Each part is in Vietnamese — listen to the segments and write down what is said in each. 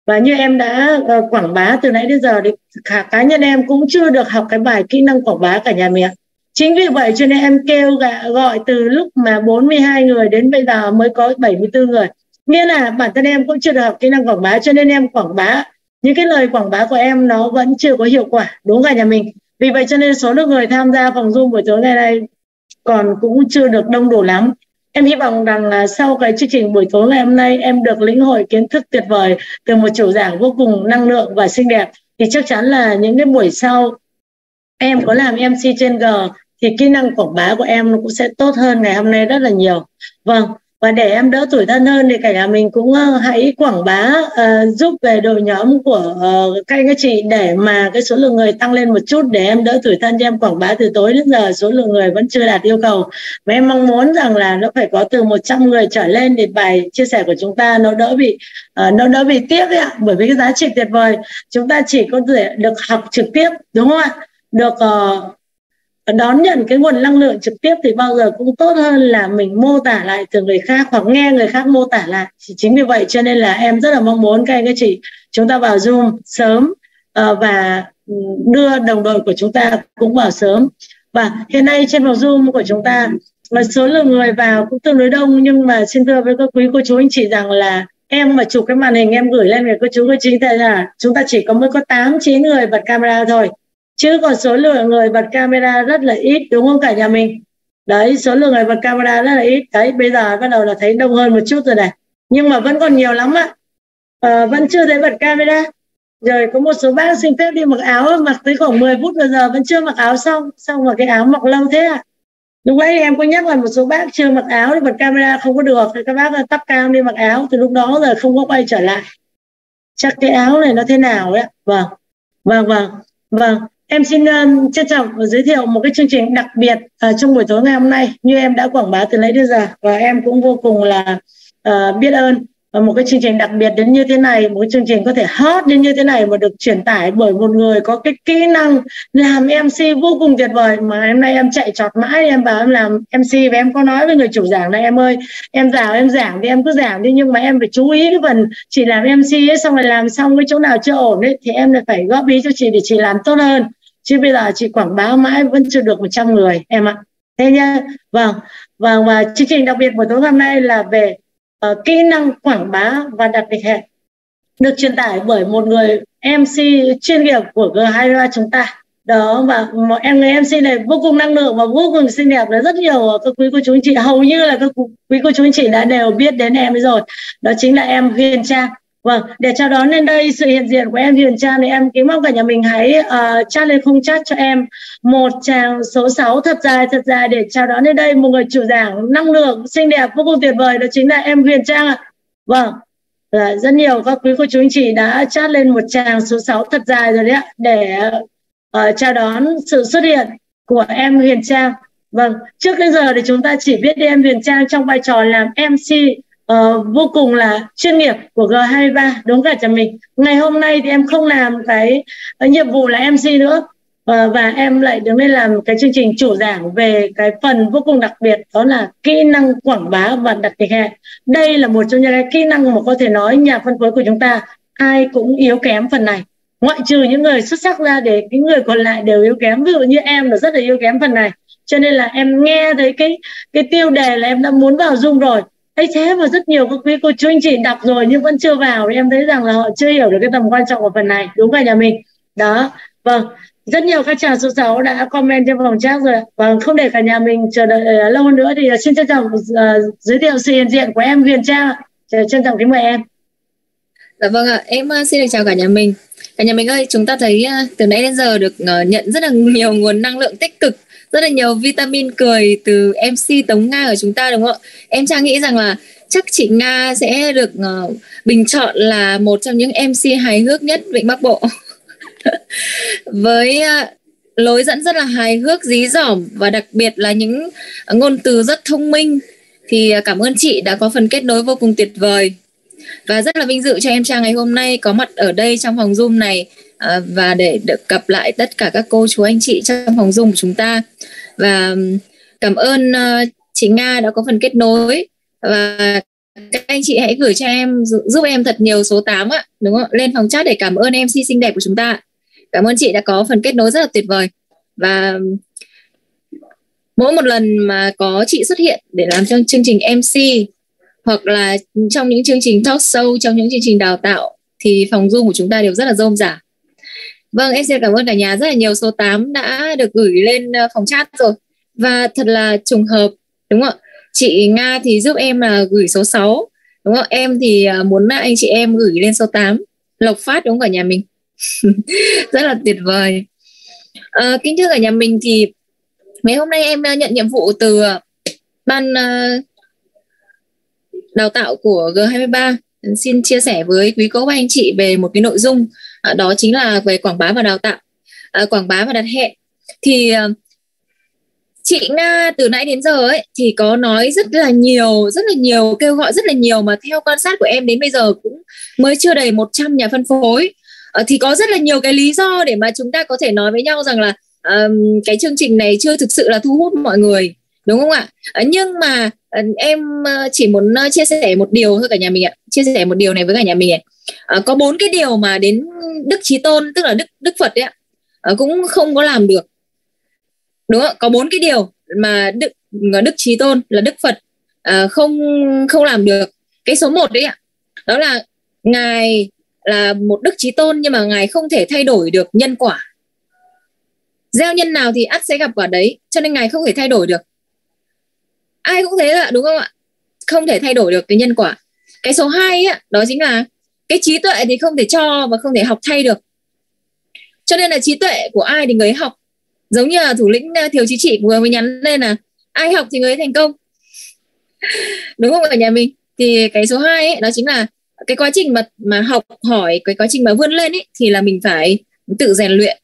Và như em đã quảng bá từ nãy đến giờ thì cá nhân em cũng chưa được học cái bài kỹ năng quảng bá cả nhà mình ạ. Chính vì vậy cho nên em gọi từ lúc mà 42 người đến bây giờ mới có 74 người. Nghĩa là bản thân em cũng chưa được học kỹ năng quảng bá, cho nên em quảng bá, những cái lời quảng bá của em nó vẫn chưa có hiệu quả, đúng cả nhà mình. Vì vậy cho nên số lượng người tham gia phòng Zoom buổi tối ngày nay còn cũng chưa được đông đủ lắm. Em hy vọng rằng là sau cái chương trình buổi tối ngày hôm nay em được lĩnh hội kiến thức tuyệt vời từ một chủ giảng vô cùng năng lượng và xinh đẹp, thì chắc chắn là những cái buổi sau em có làm MC trên G thì kỹ năng quảng bá của em nó cũng sẽ tốt hơn ngày hôm nay rất là nhiều. Vâng, và để em đỡ tủi thân hơn thì cả nhà mình cũng hãy quảng bá giúp về đội nhóm của các anh các chị để mà cái số lượng người tăng lên một chút, để em đỡ tủi thân cho em quảng bá từ tối đến giờ số lượng người vẫn chưa đạt yêu cầu. Và em mong muốn rằng là nó phải có từ 100 người trở lên thì bài chia sẻ của chúng ta nó đỡ bị tiếc ấy ạ. Bởi vì cái giá trị tuyệt vời chúng ta chỉ có thể được học trực tiếp, đúng không ạ? Được đón nhận cái nguồn năng lượng trực tiếp thì bao giờ cũng tốt hơn là mình mô tả lại từ người khác hoặc nghe người khác mô tả lại. Chính vì vậy cho nên là em rất là mong muốn các anh các chị chúng ta vào Zoom sớm và đưa đồng đội của chúng ta cũng vào sớm. Và hiện nay trên phòng Zoom của chúng ta số lượng người vào cũng tương đối đông, nhưng mà xin thưa với các quý cô chú anh chị rằng là em mà chụp cái màn hình em gửi lên về cô chú cô chính thấy là chúng ta chỉ mới có 8-9 người bật camera thôi, chứ còn số lượng người bật camera rất là ít, đúng không cả nhà mình? Đấy, số lượng người bật camera rất là ít. Đấy, bây giờ bắt đầu là thấy đông hơn một chút rồi này, nhưng mà vẫn còn nhiều lắm ạ. Vẫn chưa thấy bật camera. Rồi có một số bác xin phép đi mặc áo, mặc tới khoảng 10 phút bây giờ vẫn chưa mặc áo xong mà cái áo mặc lâu thế ạ. Lúc đấy em có nhắc là một số bác chưa mặc áo thì bật camera không có được, thì các bác tắt cam đi mặc áo, từ lúc đó giờ không có quay trở lại. Chắc cái áo này nó thế nào đấy. Vâng. Em xin trân trọng giới thiệu một cái chương trình đặc biệt trong buổi tối ngày hôm nay, như em đã quảng bá từ nãy đến giờ, và em cũng vô cùng là biết ơn một cái chương trình đặc biệt đến như thế này, một cái chương trình có thể hot đến như thế này mà được truyền tải bởi một người có cái kỹ năng làm MC vô cùng tuyệt vời. Mà hôm nay em chạy trọt mãi em vào em làm MC, và em có nói với người chủ giảng này, em ơi em vào em giảng thì em cứ giảng đi, nhưng mà em phải chú ý cái phần chị làm MC ấy, xong rồi làm xong cái chỗ nào chưa ổn ấy thì em lại phải góp ý cho chị để chị làm tốt hơn, chứ bây giờ chị quảng bá mãi vẫn chưa được 100 người em ạ. Thế nhá. Vâng, và chương trình đặc biệt buổi tối hôm nay là về kỹ năng quảng bá và đặt lịch hẹn, được truyền tải bởi một người MC chuyên nghiệp của G23 chúng ta. Đó, và một người MC này vô cùng năng lượng và vô cùng xinh đẹp, là rất nhiều các quý cô chú anh chị, hầu như là các quý cô chú anh chị đã đều biết đến em rồi. Đó chính là em Huyền Trang. Vâng, để chào đón lên đây sự hiện diện của em Huyền Trang thì em kính mong cả nhà mình hãy chat lên khung chat cho em một tràng số 6 thật dài để chào đón lên đây một người chủ giảng năng lượng xinh đẹp vô cùng tuyệt vời, đó chính là em Huyền Trang ạ. Vâng, rất nhiều các quý cô chú anh chị đã chat lên một tràng số 6 thật dài rồi đấy ạ, để chào đón sự xuất hiện của em Huyền Trang. Vâng, trước đến giờ thì chúng ta chỉ biết em Huyền Trang trong vai trò làm MC vô cùng là chuyên nghiệp của G23, đúng cả nhà mình. Ngày hôm nay thì em không làm cái nhiệm vụ là MC nữa, và em lại đứng lên làm cái chương trình chủ giảng về cái phần vô cùng đặc biệt, đó là kỹ năng quảng bá và đặt lịch hẹn. Đây là một trong những cái kỹ năng mà có thể nói nhà phân phối của chúng ta ai cũng yếu kém phần này, ngoại trừ những người xuất sắc ra để những người còn lại đều yếu kém. Ví dụ như em là rất là yếu kém phần này, cho nên là em nghe thấy cái tiêu đề là em đã muốn vào Zoom rồi. Ấy thế mà rất nhiều các quý cô chú anh chị đọc rồi nhưng vẫn chưa vào, thì em thấy rằng là họ chưa hiểu được cái tầm quan trọng của phần này, đúng cả nhà mình. Đó, vâng, rất nhiều các chàng số 6 đã comment trong phòng chat rồi. Vâng, không để cả nhà mình chờ đợi lâu hơn nữa thì xin trân trọng giới thiệu sự hiện diện của em Huyền Trang. Trân trọng kính mời em. Dạ vâng ạ, em xin được chào cả nhà mình. Cả nhà mình ơi, chúng ta thấy từ nãy đến giờ được nhận rất là nhiều nguồn năng lượng tích cực, rất là nhiều vitamin cười từ MC Tống Nga của chúng ta, đúng không ạ? Em Trang nghĩ rằng là chắc chị Nga sẽ được bình chọn là một trong những MC hài hước nhất Vịnh Bắc Bộ. Với lối dẫn rất là hài hước, dí dỏm và đặc biệt là những ngôn từ rất thông minh, thì cảm ơn chị đã có phần kết nối vô cùng tuyệt vời. Và rất là vinh dự cho em Trang ngày hôm nay có mặt ở đây trong phòng Zoom này, và để được gặp lại tất cả các cô chú anh chị trong phòng Zoom của chúng ta. Và cảm ơn chị Nga đã có phần kết nối, và các anh chị hãy gửi cho em, giúp em thật nhiều số 8 ạ, đúng không? Lên phòng chat để cảm ơn MC xinh đẹp của chúng ta. Cảm ơn chị đã có phần kết nối rất là tuyệt vời. Và mỗi một lần mà có chị xuất hiện để làm trong chương trình MC hoặc là trong những chương trình talk show, trong những chương trình đào tạo thì phòng Zoom của chúng ta đều rất là rôm rả. Vâng, em xin cảm ơn cả nhà, rất là nhiều số 8 đã được gửi lên phòng chat rồi. Và thật là trùng hợp, đúng không ạ? Chị Nga thì giúp em là gửi số 6, đúng không? Em thì muốn anh chị em gửi lên số 8. Lộc phát đúng không cả nhà mình? Rất là tuyệt vời. Kính thưa cả nhà mình, thì ngày hôm nay em nhận nhiệm vụ từ ban đào tạo của G23. Xin chia sẻ với quý cô bác anh chị về một cái nội dung, đó chính là về quảng bá và đào tạo, quảng bá và đặt hẹn. Thì chị Nga từ nãy đến giờ ấy thì có nói rất là nhiều, kêu gọi rất là nhiều, mà theo quan sát của em đến bây giờ cũng mới chưa đầy 100 nhà phân phối. Thì có rất là nhiều cái lý do để mà chúng ta có thể nói với nhau rằng là cái chương trình này chưa thực sự là thu hút mọi người, đúng không ạ? Nhưng mà em chỉ muốn chia sẻ một điều thôi cả nhà mình ạ, chia sẻ một điều này với cả nhà mình ạ. Có 4 cái điều mà đến Đức Chí Tôn, tức là Đức Phật ấy ạ, cũng không có làm được, đúng không? Có 4 cái điều mà Đức Chí Tôn là Đức Phật không làm được. Cái số 1 đấy ạ, đó là Ngài là một Đức Chí Tôn nhưng mà Ngài không thể thay đổi được nhân quả. Gieo nhân nào thì ắt sẽ gặp quả đấy, cho nên Ngài không thể thay đổi được. Ai cũng thế ạ, đúng không ạ? Không thể thay đổi được cái nhân quả. Cái số 2 ấy, đó chính là cái trí tuệ thì không thể cho và không thể học thay được. Cho nên là trí tuệ của ai thì người ấy học. Giống như là thủ lĩnh Thiều Chí Trị vừa mới nhắn lên là ai học thì người ấy thành công, đúng không ở nhà mình? Thì cái số 2 ấy, đó chính là cái quá trình mà học hỏi, cái quá trình mà vươn lên ấy, thì là mình phải tự rèn luyện.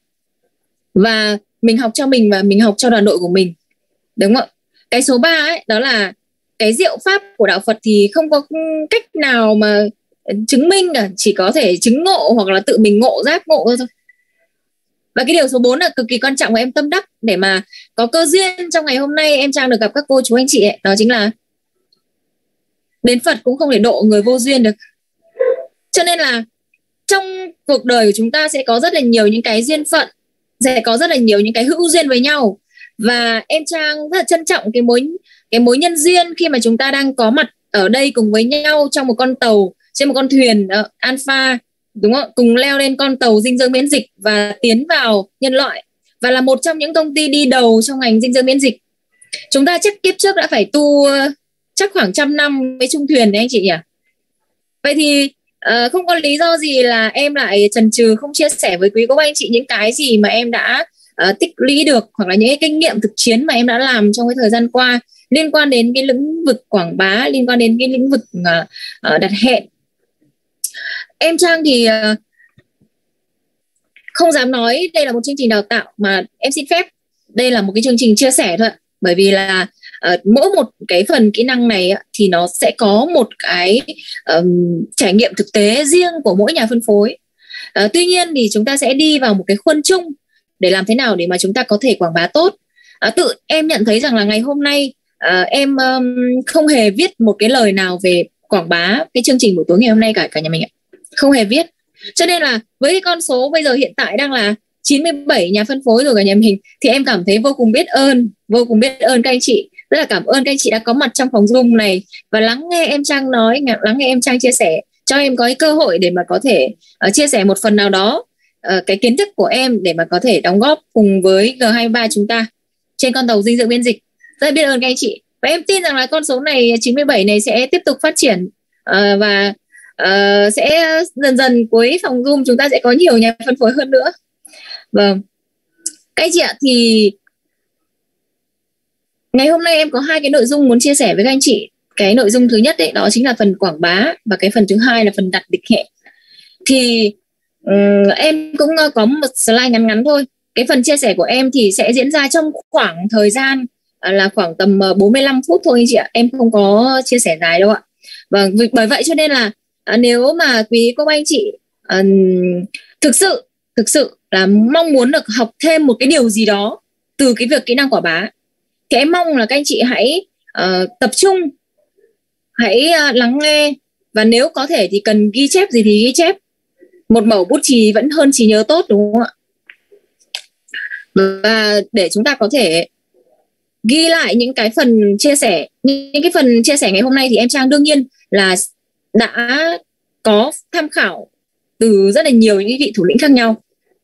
Và mình học cho mình và mình học cho đoàn đội của mình, đúng không ạ? Cái số 3 ấy, đó là cái diệu pháp của đạo Phật thì không có cách nào mà chứng minh cả, chỉ có thể chứng ngộ hoặc là tự mình giác ngộ thôi. Và cái điều số 4 là cực kỳ quan trọng và em tâm đắc để mà có cơ duyên trong ngày hôm nay em Trang được gặp các cô chú anh chị ấy, đó chính là đến Phật cũng không thể độ người vô duyên được. Cho nên là trong cuộc đời của chúng ta sẽ có rất là nhiều những cái duyên phận, sẽ có rất là nhiều những cái hữu duyên với nhau. Và em Trang rất là trân trọng cái mối nhân duyên khi mà chúng ta đang có mặt ở đây cùng với nhau trong một con tàu, trên một con thuyền Alpha, đúng không? Cùng leo lên con tàu dinh dưỡng miễn dịch và tiến vào nhân loại, và là một trong những công ty đi đầu trong ngành dinh dưỡng miễn dịch. Chúng ta chắc kiếp trước đã phải tu chắc khoảng 100 năm với chung thuyền đấy anh chị nhỉ? Vậy thì không có lý do gì là em lại chần chừ không chia sẻ với quý cô bác anh chị những cái gì mà em đã tích lũy được, hoặc là những cái kinh nghiệm thực chiến mà em đã làm trong cái thời gian qua liên quan đến cái lĩnh vực quảng bá, liên quan đến cái lĩnh vực đặt hẹn. Em Trang thì không dám nói đây là một chương trình đào tạo, mà em xin phép đây là một cái chương trình chia sẻ thôi ạ. Bởi vì là mỗi một cái phần kỹ năng này thì nó sẽ có một cái trải nghiệm thực tế riêng của mỗi nhà phân phối. Tuy nhiên thì chúng ta sẽ đi vào một cái khuôn chung để làm thế nào để mà chúng ta có thể quảng bá tốt. Tự em nhận thấy rằng là ngày hôm nay em không hề viết một cái lời nào về quảng bá cái chương trình buổi tối ngày hôm nay cả nhà mình ạ. Không hề viết. Cho nên là với cái con số bây giờ hiện tại đang là 97 nhà phân phối rồi cả nhà mình, thì em cảm thấy vô cùng biết ơn các anh chị. Rất là cảm ơn các anh chị đã có mặt trong phòng Zoom này và lắng nghe em Trang nói, lắng nghe em Trang chia sẻ, cho em có cái cơ hội để mà có thể chia sẻ một phần nào đó cái kiến thức của em để mà có thể đóng góp cùng với G23 chúng ta trên con tàu dinh dưỡng miễn dịch. Rất biết ơn các anh chị. Và em tin rằng là con số này 97 này sẽ tiếp tục phát triển và sẽ dần dần cuối phòng Zoom chúng ta sẽ có nhiều nhà phân phối hơn nữa. Vâng. Các anh chị ạ, thì ngày hôm nay em có 2 cái nội dung muốn chia sẻ với các anh chị. Cái nội dung thứ nhất ấy, đó chính là phần quảng bá, và cái phần thứ hai là phần đặt lịch hẹn. Thì em cũng có một slide ngắn thôi. Cái phần chia sẻ của em thì sẽ diễn ra trong khoảng thời gian là khoảng tầm 45 phút thôi anh chị ạ. Em không có chia sẻ dài đâu ạ. Vâng, bởi vậy cho nên là nếu mà quý cô anh chị thực sự là mong muốn được học thêm một cái điều gì đó từ cái việc kỹ năng quảng bá, thì em mong là các anh chị hãy tập trung hãy lắng nghe, và nếu có thể thì cần ghi chép gì thì ghi chép. Một mẩu bút chì vẫn hơn trí nhớ tốt, đúng không ạ? Và để chúng ta có thể ghi lại những cái phần chia sẻ. Những cái phần chia sẻ ngày hôm nay thì em Trang đương nhiên là đã có tham khảo từ rất là nhiều những vị thủ lĩnh khác nhau.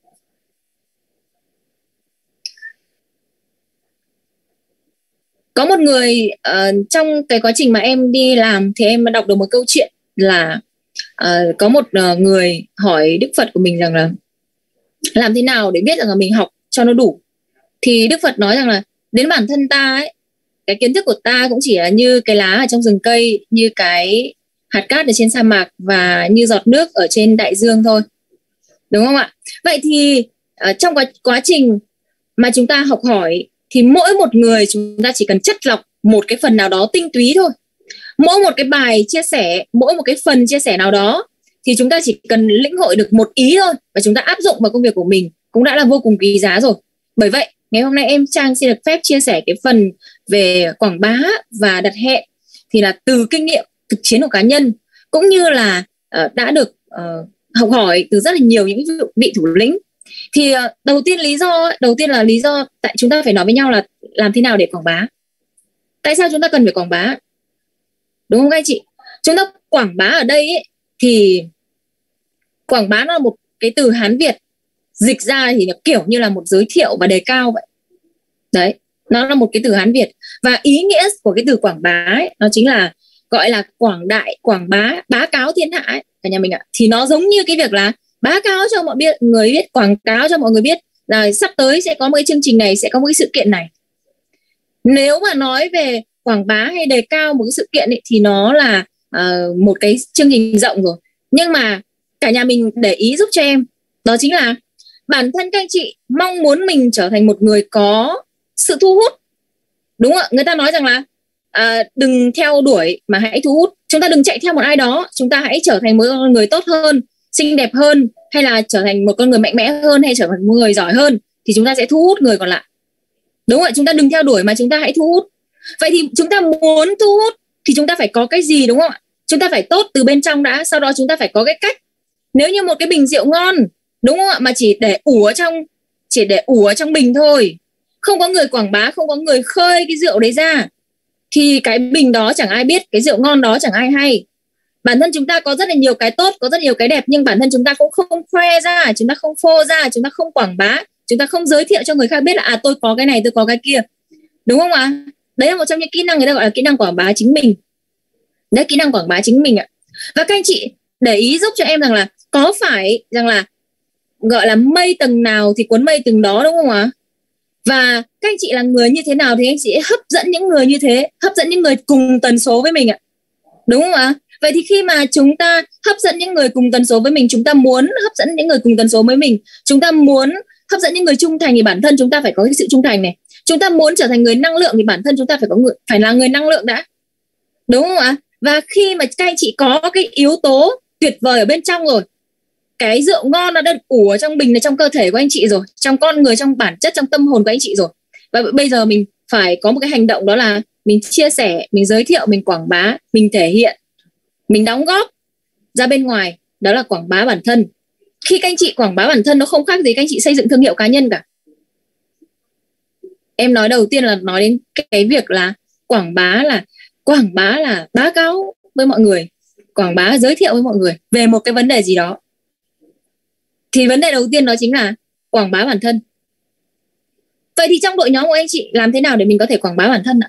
Có một người trong cái quá trình mà em đi làm thì em đọc được một câu chuyện là có một người hỏi Đức Phật của mình rằng là làm thế nào để biết rằng là mình học cho nó đủ. Thì Đức Phật nói rằng là đến bản thân ta ấy, cái kiến thức của ta cũng chỉ là như cái lá ở trong rừng cây, như cái hạt cát ở trên sa mạc và như giọt nước ở trên đại dương thôi, đúng không ạ? Vậy thì trong quá trình mà chúng ta học hỏi thì mỗi một người chúng ta chỉ cần chất lọc một cái phần nào đó tinh túy thôi. Mỗi một cái bài chia sẻ, mỗi một cái phần chia sẻ nào đó thì chúng ta chỉ cần lĩnh hội được một ý thôi, và chúng ta áp dụng vào công việc của mình cũng đã là vô cùng quý giá rồi. Bởi vậy ngày hôm nay em Trang xin được phép chia sẻ cái phần về quảng bá và đặt hẹn, thì là từ kinh nghiệm thực chiến của cá nhân, cũng như là đã được học hỏi từ rất là nhiều những vị thủ lĩnh. Thì đầu tiên là lý do tại chúng ta phải nói với nhau là làm thế nào để quảng bá. Tại sao chúng ta cần phải quảng bá, đúng không các anh chị? Chúng ta quảng bá ở đây ấy, thì quảng bá nó là một cái từ Hán Việt, dịch ra thì nó kiểu như là một giới thiệu và đề cao vậy. Đấy, nó là một cái từ Hán Việt. Và ý nghĩa của cái từ quảng bá ấy, nó chính là gọi là quảng đại, quảng bá, bá cáo thiên hạ ấy, cả nhà mình ạ. Thì nó giống như cái việc là bá cáo cho mọi người biết, quảng cáo cho mọi người biết là sắp tới sẽ có một cái chương trình này, sẽ có một cái sự kiện này. Nếu mà nói về quảng bá hay đề cao một cái sự kiện ấy, thì nó là một cái chương trình rộng rồi. Nhưng mà cả nhà mình để ý giúp cho em, đó chính là bản thân các anh chị mong muốn mình trở thành một người có sự thu hút, đúng không ạ? Người ta nói rằng là đừng theo đuổi mà hãy thu hút. Chúng ta đừng chạy theo một ai đó, chúng ta hãy trở thành một con người tốt hơn, xinh đẹp hơn, hay là trở thành một con người mạnh mẽ hơn, hay trở thành một người giỏi hơn, thì chúng ta sẽ thu hút người còn lại, đúng không ạ? Chúng ta đừng theo đuổi mà chúng ta hãy thu hút. Vậy thì chúng ta muốn thu hút thì chúng ta phải có cái gì, đúng không ạ? Chúng ta phải tốt từ bên trong đã, sau đó chúng ta phải có cái cách. Nếu như một cái bình rượu ngon, đúng không ạ, mà chỉ để ủ ở trong bình thôi, không có người quảng bá, không có người khơi cái rượu đấy ra, thì cái bình đó chẳng ai biết, cái rượu ngon đó chẳng ai hay. Bản thân chúng ta có rất là nhiều cái tốt, có rất nhiều cái đẹp, nhưng bản thân chúng ta cũng không khoe ra, chúng ta không phô ra, chúng ta không quảng bá, chúng ta không giới thiệu cho người khác biết là tôi có cái này, tôi có cái kia, đúng không ạ? Đấy là một trong những kỹ năng người ta gọi là kỹ năng quảng bá chính mình. Đấy, kỹ năng quảng bá chính mình ạ. Và các anh chị để ý giúp cho em rằng là có phải rằng là gọi là mây tầng nào thì cuốn mây tầng đó, đúng không ạ? Và các anh chị là người như thế nào thì anh chị hấp dẫn những người như thế, hấp dẫn những người cùng tần số với mình ạ, đúng không ạ? Vậy thì khi mà chúng ta hấp dẫn những người cùng tần số với mình, chúng ta muốn hấp dẫn những người cùng tần số với mình, chúng ta muốn hấp dẫn những người trung thành, thì bản thân chúng ta phải có cái sự trung thành này. Chúng ta muốn trở thành người năng lượng thì bản thân chúng ta phải là người năng lượng đã, đúng không ạ? Và khi mà các anh chị có cái yếu tố tuyệt vời ở bên trong rồi, cái rượu ngon nó đã ủ ở trong bình này, trong cơ thể của anh chị rồi, trong con người, trong bản chất, trong tâm hồn của anh chị rồi. Và bây giờ mình phải có một cái hành động, đó là mình chia sẻ, mình giới thiệu, mình quảng bá, mình thể hiện, mình đóng góp ra bên ngoài, đó là quảng bá bản thân. Khi các anh chị quảng bá bản thân, nó không khác gì các anh chị xây dựng thương hiệu cá nhân cả. Em nói đầu tiên là nói đến cái việc là quảng bá là báo cáo với mọi người, quảng bá giới thiệu với mọi người về một cái vấn đề gì đó. Thì vấn đề đầu tiên đó chính là quảng bá bản thân. Vậy thì trong đội nhóm của anh chị làm thế nào để mình có thể quảng bá bản thân ạ?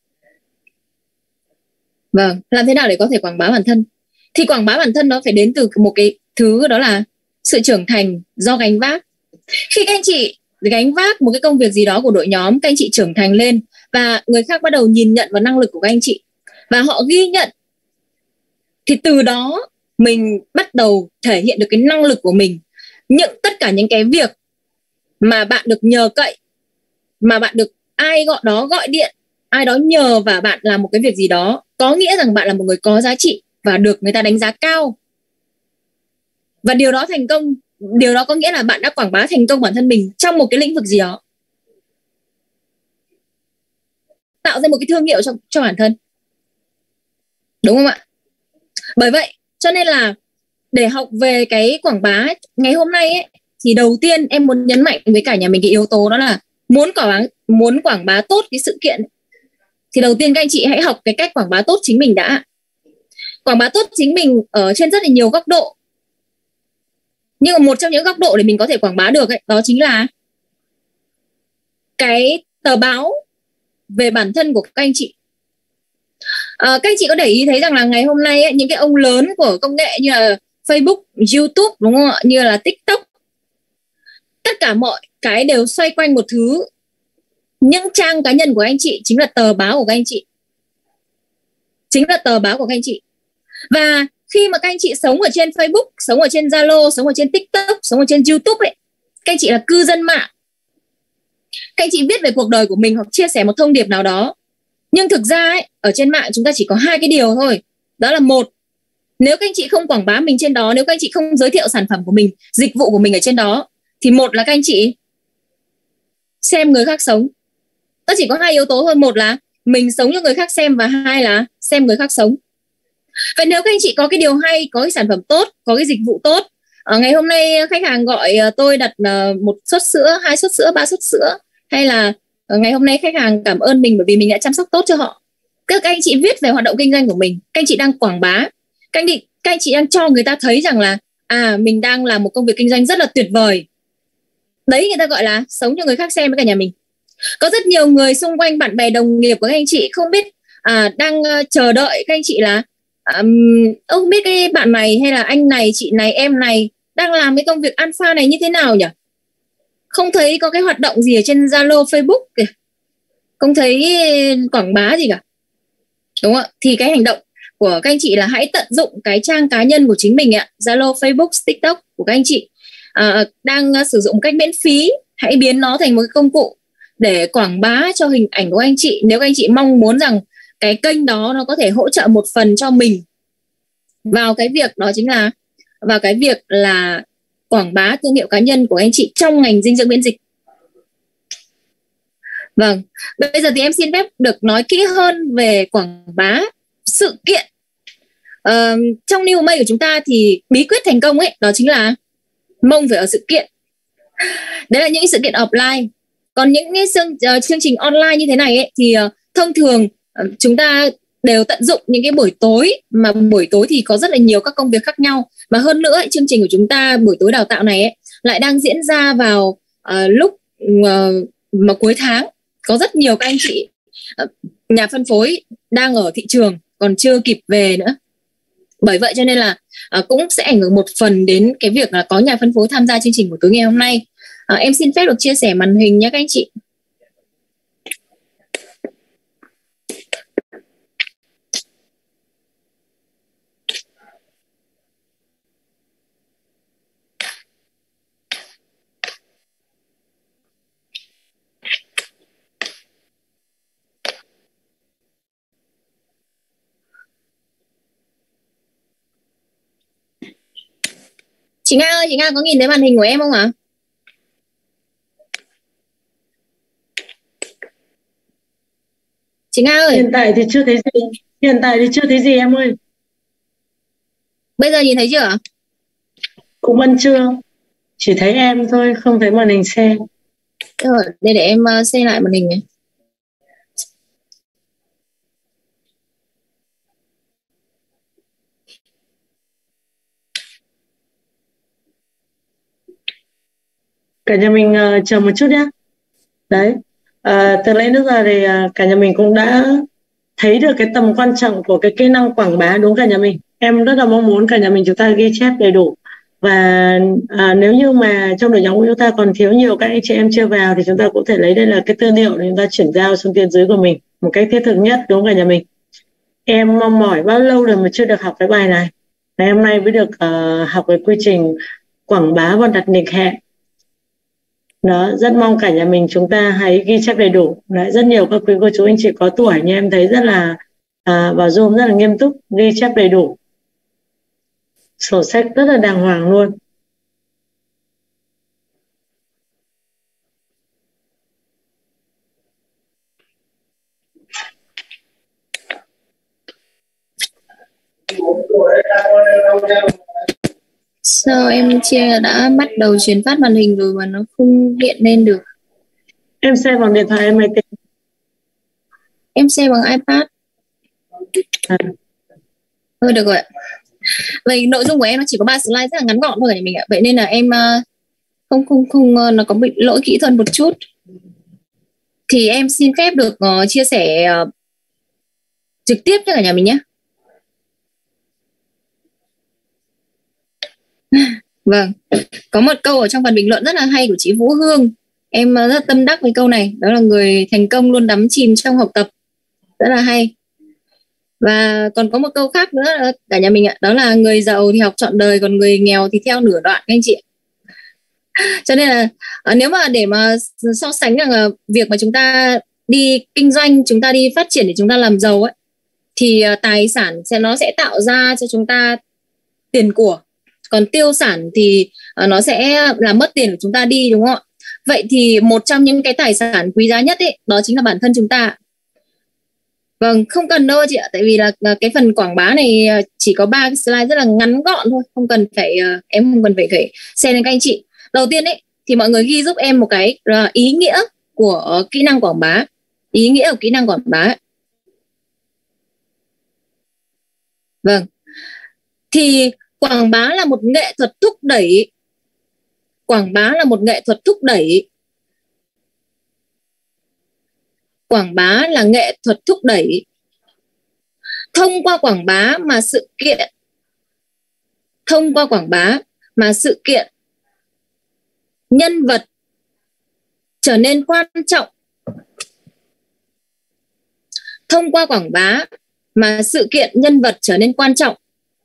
Vâng, làm thế nào để có thể quảng bá bản thân? Thì quảng bá bản thân nó phải đến từ một cái thứ, đó là sự trưởng thành do gánh vác. Khi các anh chị gánh vác một cái công việc gì đó của đội nhóm, các anh chị trưởng thành lên và người khác bắt đầu nhìn nhận vào năng lực của các anh chị và họ ghi nhận, thì từ đó mình bắt đầu thể hiện được cái năng lực của mình. Tất cả những cái việc mà bạn được nhờ cậy, mà bạn được ai gọi điện, ai đó nhờ và bạn làm một cái việc gì đó, có nghĩa rằng bạn là một người có giá trị và được người ta đánh giá cao. Và điều đó thành công, điều đó có nghĩa là bạn đã quảng bá thành công bản thân mình trong một cái lĩnh vực gì đó, tạo ra một cái thương hiệu cho bản thân. đúng không ạ? Bởi vậy cho nên là để học về cái quảng bá ngày hôm nay ấy, thì đầu tiên em muốn nhấn mạnh với cả nhà mình cái yếu tố đó là muốn quảng bá tốt cái sự kiện thì đầu tiên các anh chị hãy học cái cách quảng bá tốt chính mình đã. Quảng bá tốt chính mình ở trên rất là nhiều góc độ, nhưng mà một trong những góc độ để mình có thể quảng bá được ấy, đó chính là cái tờ báo về bản thân của các anh chị. Các anh chị có để ý thấy rằng là ngày hôm nay ấy, những cái ông lớn của công nghệ như là Facebook, YouTube, đúng không ạ, như là TikTok, tất cả mọi cái đều xoay quanh một thứ. Những trang cá nhân của anh chị chính là tờ báo của các anh chị, chính là tờ báo của các anh chị. Và khi mà các anh chị sống ở trên Facebook, sống ở trên Zalo, sống ở trên TikTok, sống ở trên YouTube ấy, các anh chị là cư dân mạng, các anh chị viết về cuộc đời của mình hoặc chia sẻ một thông điệp nào đó. Nhưng thực ra ấy, ở trên mạng chúng ta chỉ có hai cái điều thôi. Đó là một, nếu các anh chị không quảng bá mình trên đó, nếu các anh chị không giới thiệu sản phẩm của mình, dịch vụ của mình ở trên đó, thì một là các anh chị xem người khác sống. Nó chỉ có hai yếu tố thôi, một là mình sống cho người khác xem, và hai là xem người khác sống. Vậy nếu các anh chị có cái điều hay, có cái sản phẩm tốt, có cái dịch vụ tốt, ngày hôm nay khách hàng gọi tôi đặt một suất sữa, 2 suất sữa, 3 suất sữa, hay là ngày hôm nay khách hàng cảm ơn mình bởi vì mình đã chăm sóc tốt cho họ. Các anh chị viết về hoạt động kinh doanh của mình, các anh chị đang quảng bá, các anh chị đang cho người ta thấy rằng là mình đang làm một công việc kinh doanh rất là tuyệt vời. Đấy người ta gọi là sống cho người khác xem với cả nhà mình. Có rất nhiều người xung quanh, bạn bè đồng nghiệp của các anh chị không biết đang chờ đợi các anh chị là không biết cái bạn này hay là anh này, chị này, em này đang làm cái công việc alpha này như thế nào nhỉ? Không thấy có cái hoạt động gì ở trên Zalo, Facebook kìa, không thấy quảng bá gì cả, đúng không ạ? Thì cái hành động của các anh chị là hãy tận dụng cái trang cá nhân của chính mình ạ, Zalo, Facebook, TikTok của các anh chị đang sử dụng một cách miễn phí, hãy biến nó thành một cái công cụ để quảng bá cho hình ảnh của anh chị. Nếu các anh chị mong muốn rằng cái kênh đó nó có thể hỗ trợ một phần cho mình vào cái việc đó, chính là vào cái việc là quảng bá thương hiệu cá nhân của anh chị trong ngành dinh dưỡng miễn dịch. Vâng, bây giờ thì em xin phép được nói kỹ hơn về quảng bá sự kiện. Trong New May của chúng ta thì bí quyết thành công ấy, đó chính là mông phải ở sự kiện. Đấy là những sự kiện offline. Còn những cái chương trình online như thế này ấy, thì thông thường chúng ta đều tận dụng những cái buổi tối, mà buổi tối thì có rất là nhiều các công việc khác nhau. Mà hơn nữa chương trình của chúng ta buổi tối đào tạo này ấy, lại đang diễn ra vào lúc mà cuối tháng. Có rất nhiều các anh chị nhà phân phối đang ở thị trường còn chưa kịp về nữa. Bởi vậy cho nên là cũng sẽ ảnh hưởng một phần đến cái việc là có nhà phân phối tham gia chương trình của tối ngày hôm nay. Em xin phép được chia sẻ màn hình nhé các anh chị. Chị Nga ơi, chị Nga có nhìn thấy màn hình của em không ạ? Chị Nga ơi. Hiện tại thì chưa thấy gì. Hiện tại thì chưa thấy gì em ơi. Bây giờ nhìn thấy chưa ạ? Cũng vẫn chưa. Chỉ thấy em thôi, không thấy màn hình xe. Rồi, đây để em xem lại màn hình này. Cả nhà mình chờ một chút nhé. Đấy, từ nãy đến giờ thì cả nhà mình cũng đã thấy được cái tầm quan trọng của cái kỹ năng quảng bá, đúng cả nhà mình. Em rất là mong muốn cả nhà mình chúng ta ghi chép đầy đủ. Và nếu như mà trong đội nhóm của chúng ta còn thiếu nhiều các anh chị em chưa vào thì chúng ta cũng thể lấy đây là cái tư liệu để chúng ta chuyển giao xuống tuyến dưới của mình một cách thiết thực nhất, đúng cả nhà mình. Em mong mỏi bao lâu rồi mà chưa được học cái bài này. Ngày hôm nay mới được học cái quy trình quảng bá và đặt lịch hẹn. Đó, rất mong cả nhà mình chúng ta hãy ghi chép đầy đủ. Đấy, rất nhiều các quý cô chú anh chị có tuổi như em thấy rất là vào Zoom rất là nghiêm túc, ghi chép đầy đủ, sổ sách rất là đàng hoàng luôn. Sao em chia đã bắt đầu chuyển phát màn hình rồi mà nó không hiện lên được? Em xem bằng điện thoại em máy tính. Em xem bằng iPad. Thôi được rồi ạ. Vậy nội dung của em nó chỉ có 3 slide rất là ngắn gọn thôi cả nhà mình ạ. Vậy nên là em không nó có bị lỗi kỹ thuật một chút. Thì em xin phép được chia sẻ trực tiếp cho cả nhà mình nhé. Vâng, có một câu ở trong phần bình luận rất là hay của chị Vũ Hương. Em rất tâm đắc với câu này. Đó là người thành công luôn đắm chìm trong học tập. Rất là hay. Và còn có một câu khác nữa cả nhà mình ạ. Đó là người giàu thì học trọn đời, còn người nghèo thì theo nửa đoạn các anh chị. Cho nên là nếu mà để mà so sánh rằng việc mà chúng ta đi kinh doanh, chúng ta đi phát triển để chúng ta làm giàu ấy, thì tài sản nó sẽ tạo ra cho chúng ta tiền của, còn tiêu sản thì nó sẽ làm mất tiền của chúng ta đi, đúng không ạ? Vậy thì một trong những cái tài sản quý giá nhất ấy, đó chính là bản thân chúng ta. Vâng, không cần đâu chị ạ, tại vì là cái phần quảng bá này chỉ có 3 cái slide rất là ngắn gọn thôi, không cần phải em không cần phải xem lên các anh chị. Đầu tiên ấy thì mọi người ghi giúp em một cái ý nghĩa của kỹ năng quảng bá. Ý nghĩa của kỹ năng quảng bá. Vâng. Thì quảng bá là một nghệ thuật thúc đẩy. Quảng bá là một nghệ thuật thúc đẩy. Quảng bá là nghệ thuật thúc đẩy. Thông qua quảng bá mà sự kiện. Thông qua quảng bá mà sự kiện, nhân vật trở nên quan trọng. Thông qua quảng bá mà sự kiện, nhân vật trở nên quan trọng.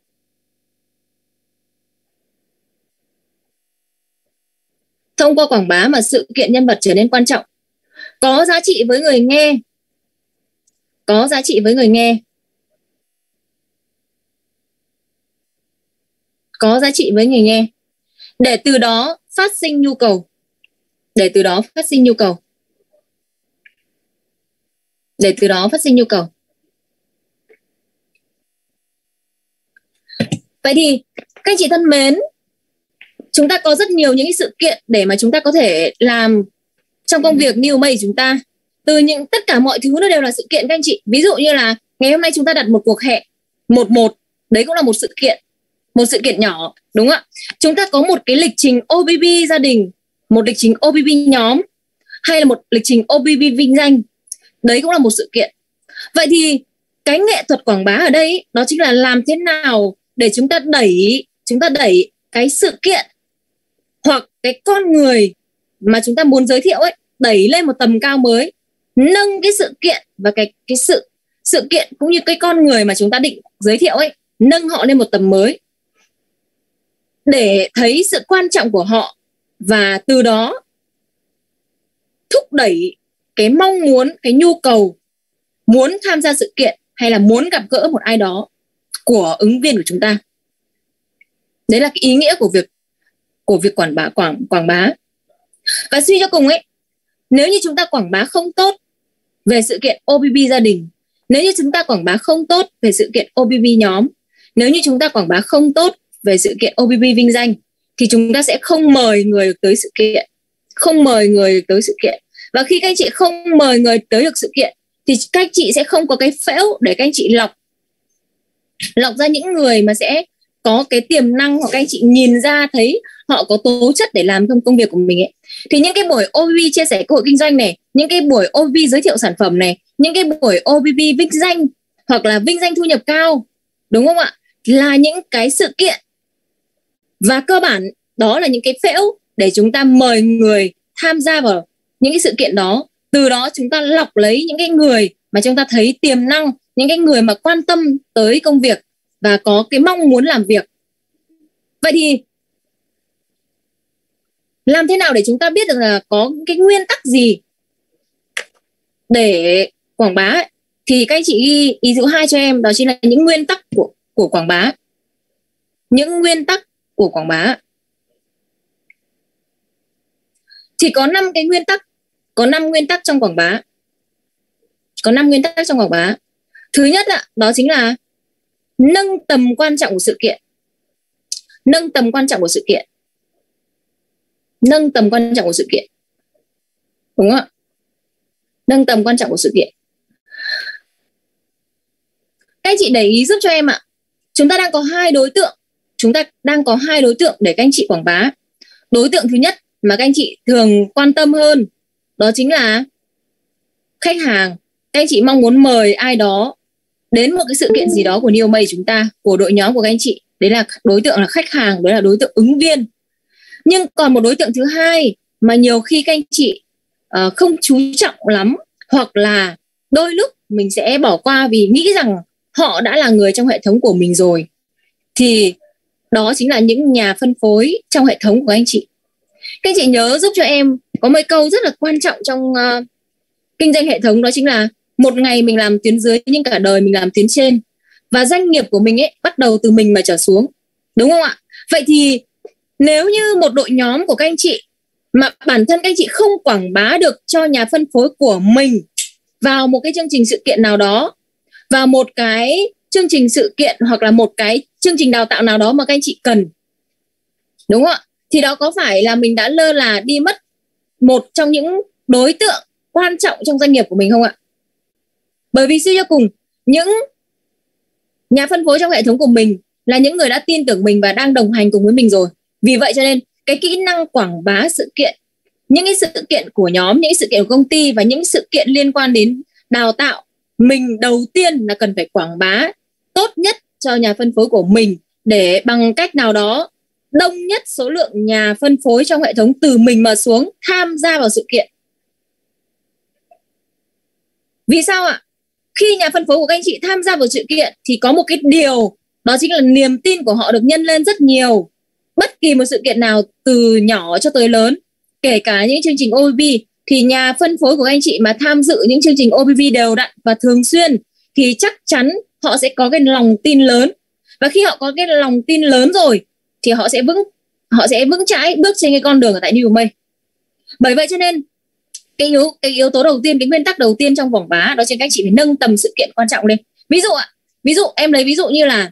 Thông qua quảng bá mà sự kiện, nhân vật trở nên quan trọng. Có giá trị với người nghe. Có giá trị với người nghe. Có giá trị với người nghe. Để từ đó phát sinh nhu cầu. Để từ đó phát sinh nhu cầu. Để từ đó phát sinh nhu cầu. Vậy thì các anh chị thân mến, chúng ta có rất nhiều những sự kiện để mà chúng ta có thể làm trong công việc New May chúng ta. Từ những tất cả mọi thứ nó đều là sự kiện các anh chị. Ví dụ như là ngày hôm nay chúng ta đặt một cuộc hẹn 11, đấy cũng là một sự kiện. Một sự kiện nhỏ, đúng không ạ? Chúng ta có một cái lịch trình OBB gia đình, một lịch trình OBB nhóm, hay là một lịch trình OBB vinh danh, đấy cũng là một sự kiện. Vậy thì cái nghệ thuật quảng bá ở đây đó chính là làm thế nào để chúng ta đẩy cái sự kiện hoặc cái con người mà chúng ta muốn giới thiệu ấy đẩy lên một tầm cao mới, nâng cái sự kiện và cái sự kiện cũng như cái con người mà chúng ta định giới thiệu ấy, nâng họ lên một tầm mới để thấy sự quan trọng của họ, và từ đó thúc đẩy cái mong muốn, cái nhu cầu muốn tham gia sự kiện hay là muốn gặp gỡ một ai đó của ứng viên của chúng ta. Đấy là cái ý nghĩa của việc quảng bá. Và suy cho cùng ấy, nếu như chúng ta quảng bá không tốt về sự kiện OBB gia đình, nếu như chúng ta quảng bá không tốt về sự kiện OBB nhóm, nếu như chúng ta quảng bá không tốt về sự kiện OBB vinh danh, thì chúng ta sẽ không mời người tới sự kiện. Không mời người tới sự kiện. Và khi các anh chị không mời người tới được sự kiện thì các anh chị sẽ không có cái phễu để các anh chị lọc ra những người mà sẽ có cái tiềm năng, hoặc các anh chị nhìn ra thấy họ có tố chất để làm trong công việc của mình ấy. Thì những cái buổi OBB chia sẻ cơ hội kinh doanh này, những cái buổi OBB giới thiệu sản phẩm này, những cái buổi OBB vinh danh hoặc là vinh danh thu nhập cao, đúng không ạ, là những cái sự kiện. Và cơ bản đó là những cái phễu để chúng ta mời người tham gia vào những cái sự kiện đó. Từ đó chúng ta lọc lấy những cái người mà chúng ta thấy tiềm năng, những cái người mà quan tâm tới công việc và có cái mong muốn làm việc. Vậy thì làm thế nào để chúng ta biết được là có cái nguyên tắc gì để quảng bá ấy? Thì các anh chị ghi ý dụ 2 cho em, đó chính là những nguyên tắc của quảng bá. Những nguyên tắc của quảng bá. Thì có 5 cái nguyên tắc. Có 5 nguyên tắc trong quảng bá. Có 5 nguyên tắc trong quảng bá. Thứ nhất đó chính là nâng tầm quan trọng của sự kiện, nâng tầm quan trọng của sự kiện, nâng tầm quan trọng của sự kiện, đúng không ạ? Nâng tầm quan trọng của sự kiện. Các anh chị để ý giúp cho em ạ. Chúng ta đang có hai đối tượng, chúng ta đang có hai đối tượng để các anh chị quảng bá. Đối tượng thứ nhất mà các anh chị thường quan tâm hơn đó chính là khách hàng. Các anh chị mong muốn mời ai đó đến một cái sự kiện gì đó của Neomay chúng ta, của đội nhóm của các anh chị. Đấy là đối tượng là khách hàng, đấy là đối tượng ứng viên. Nhưng còn một đối tượng thứ hai mà nhiều khi các anh chị không chú trọng lắm, hoặc là đôi lúc mình sẽ bỏ qua vì nghĩ rằng họ đã là người trong hệ thống của mình rồi, thì đó chính là những nhà phân phối trong hệ thống của anh chị. Các anh chị nhớ giúp cho em có một câu rất là quan trọng trong kinh doanh hệ thống, đó chính là một ngày mình làm tuyến dưới nhưng cả đời mình làm tuyến trên. Và doanh nghiệp của mình ấy bắt đầu từ mình mà trở xuống, đúng không ạ? Vậy thì nếu như một đội nhóm của các anh chị mà bản thân các anh chị không quảng bá được cho nhà phân phối của mình vào một cái chương trình sự kiện nào đó, vào một cái chương trình sự kiện hoặc là một cái chương trình đào tạo nào đó mà các anh chị cần, đúng không ạ? Thì đó có phải là mình đã lơ là đi mất một trong những đối tượng quan trọng trong doanh nghiệp của mình không ạ? Bởi vì suy cho cùng, những nhà phân phối trong hệ thống của mình là những người đã tin tưởng mình và đang đồng hành cùng với mình rồi. Vì vậy cho nên cái kỹ năng quảng bá sự kiện, những cái sự kiện của nhóm, những cái sự kiện của công ty và những sự kiện liên quan đến đào tạo, mình đầu tiên là cần phải quảng bá tốt nhất cho nhà phân phối của mình, để bằng cách nào đó đông nhất số lượng nhà phân phối trong hệ thống từ mình mà xuống tham gia vào sự kiện. Vì sao ạ? Khi nhà phân phối của các anh chị tham gia vào sự kiện thì có một cái điều, đó chính là niềm tin của họ được nhân lên rất nhiều. Bất kỳ một sự kiện nào từ nhỏ cho tới lớn, kể cả những chương trình OBB, thì nhà phân phối của các anh chị mà tham dự những chương trình OBB đều đặn và thường xuyên thì chắc chắn họ sẽ có cái lòng tin lớn. Và khi họ có cái lòng tin lớn rồi thì họ sẽ vững chãi bước trên cái con đường ở tại Neomay. Bởi vậy cho nên cái yếu tố đầu tiên, cái nguyên tắc đầu tiên trong quảng bá đó chính các anh chị phải nâng tầm sự kiện quan trọng lên. Ví dụ em lấy ví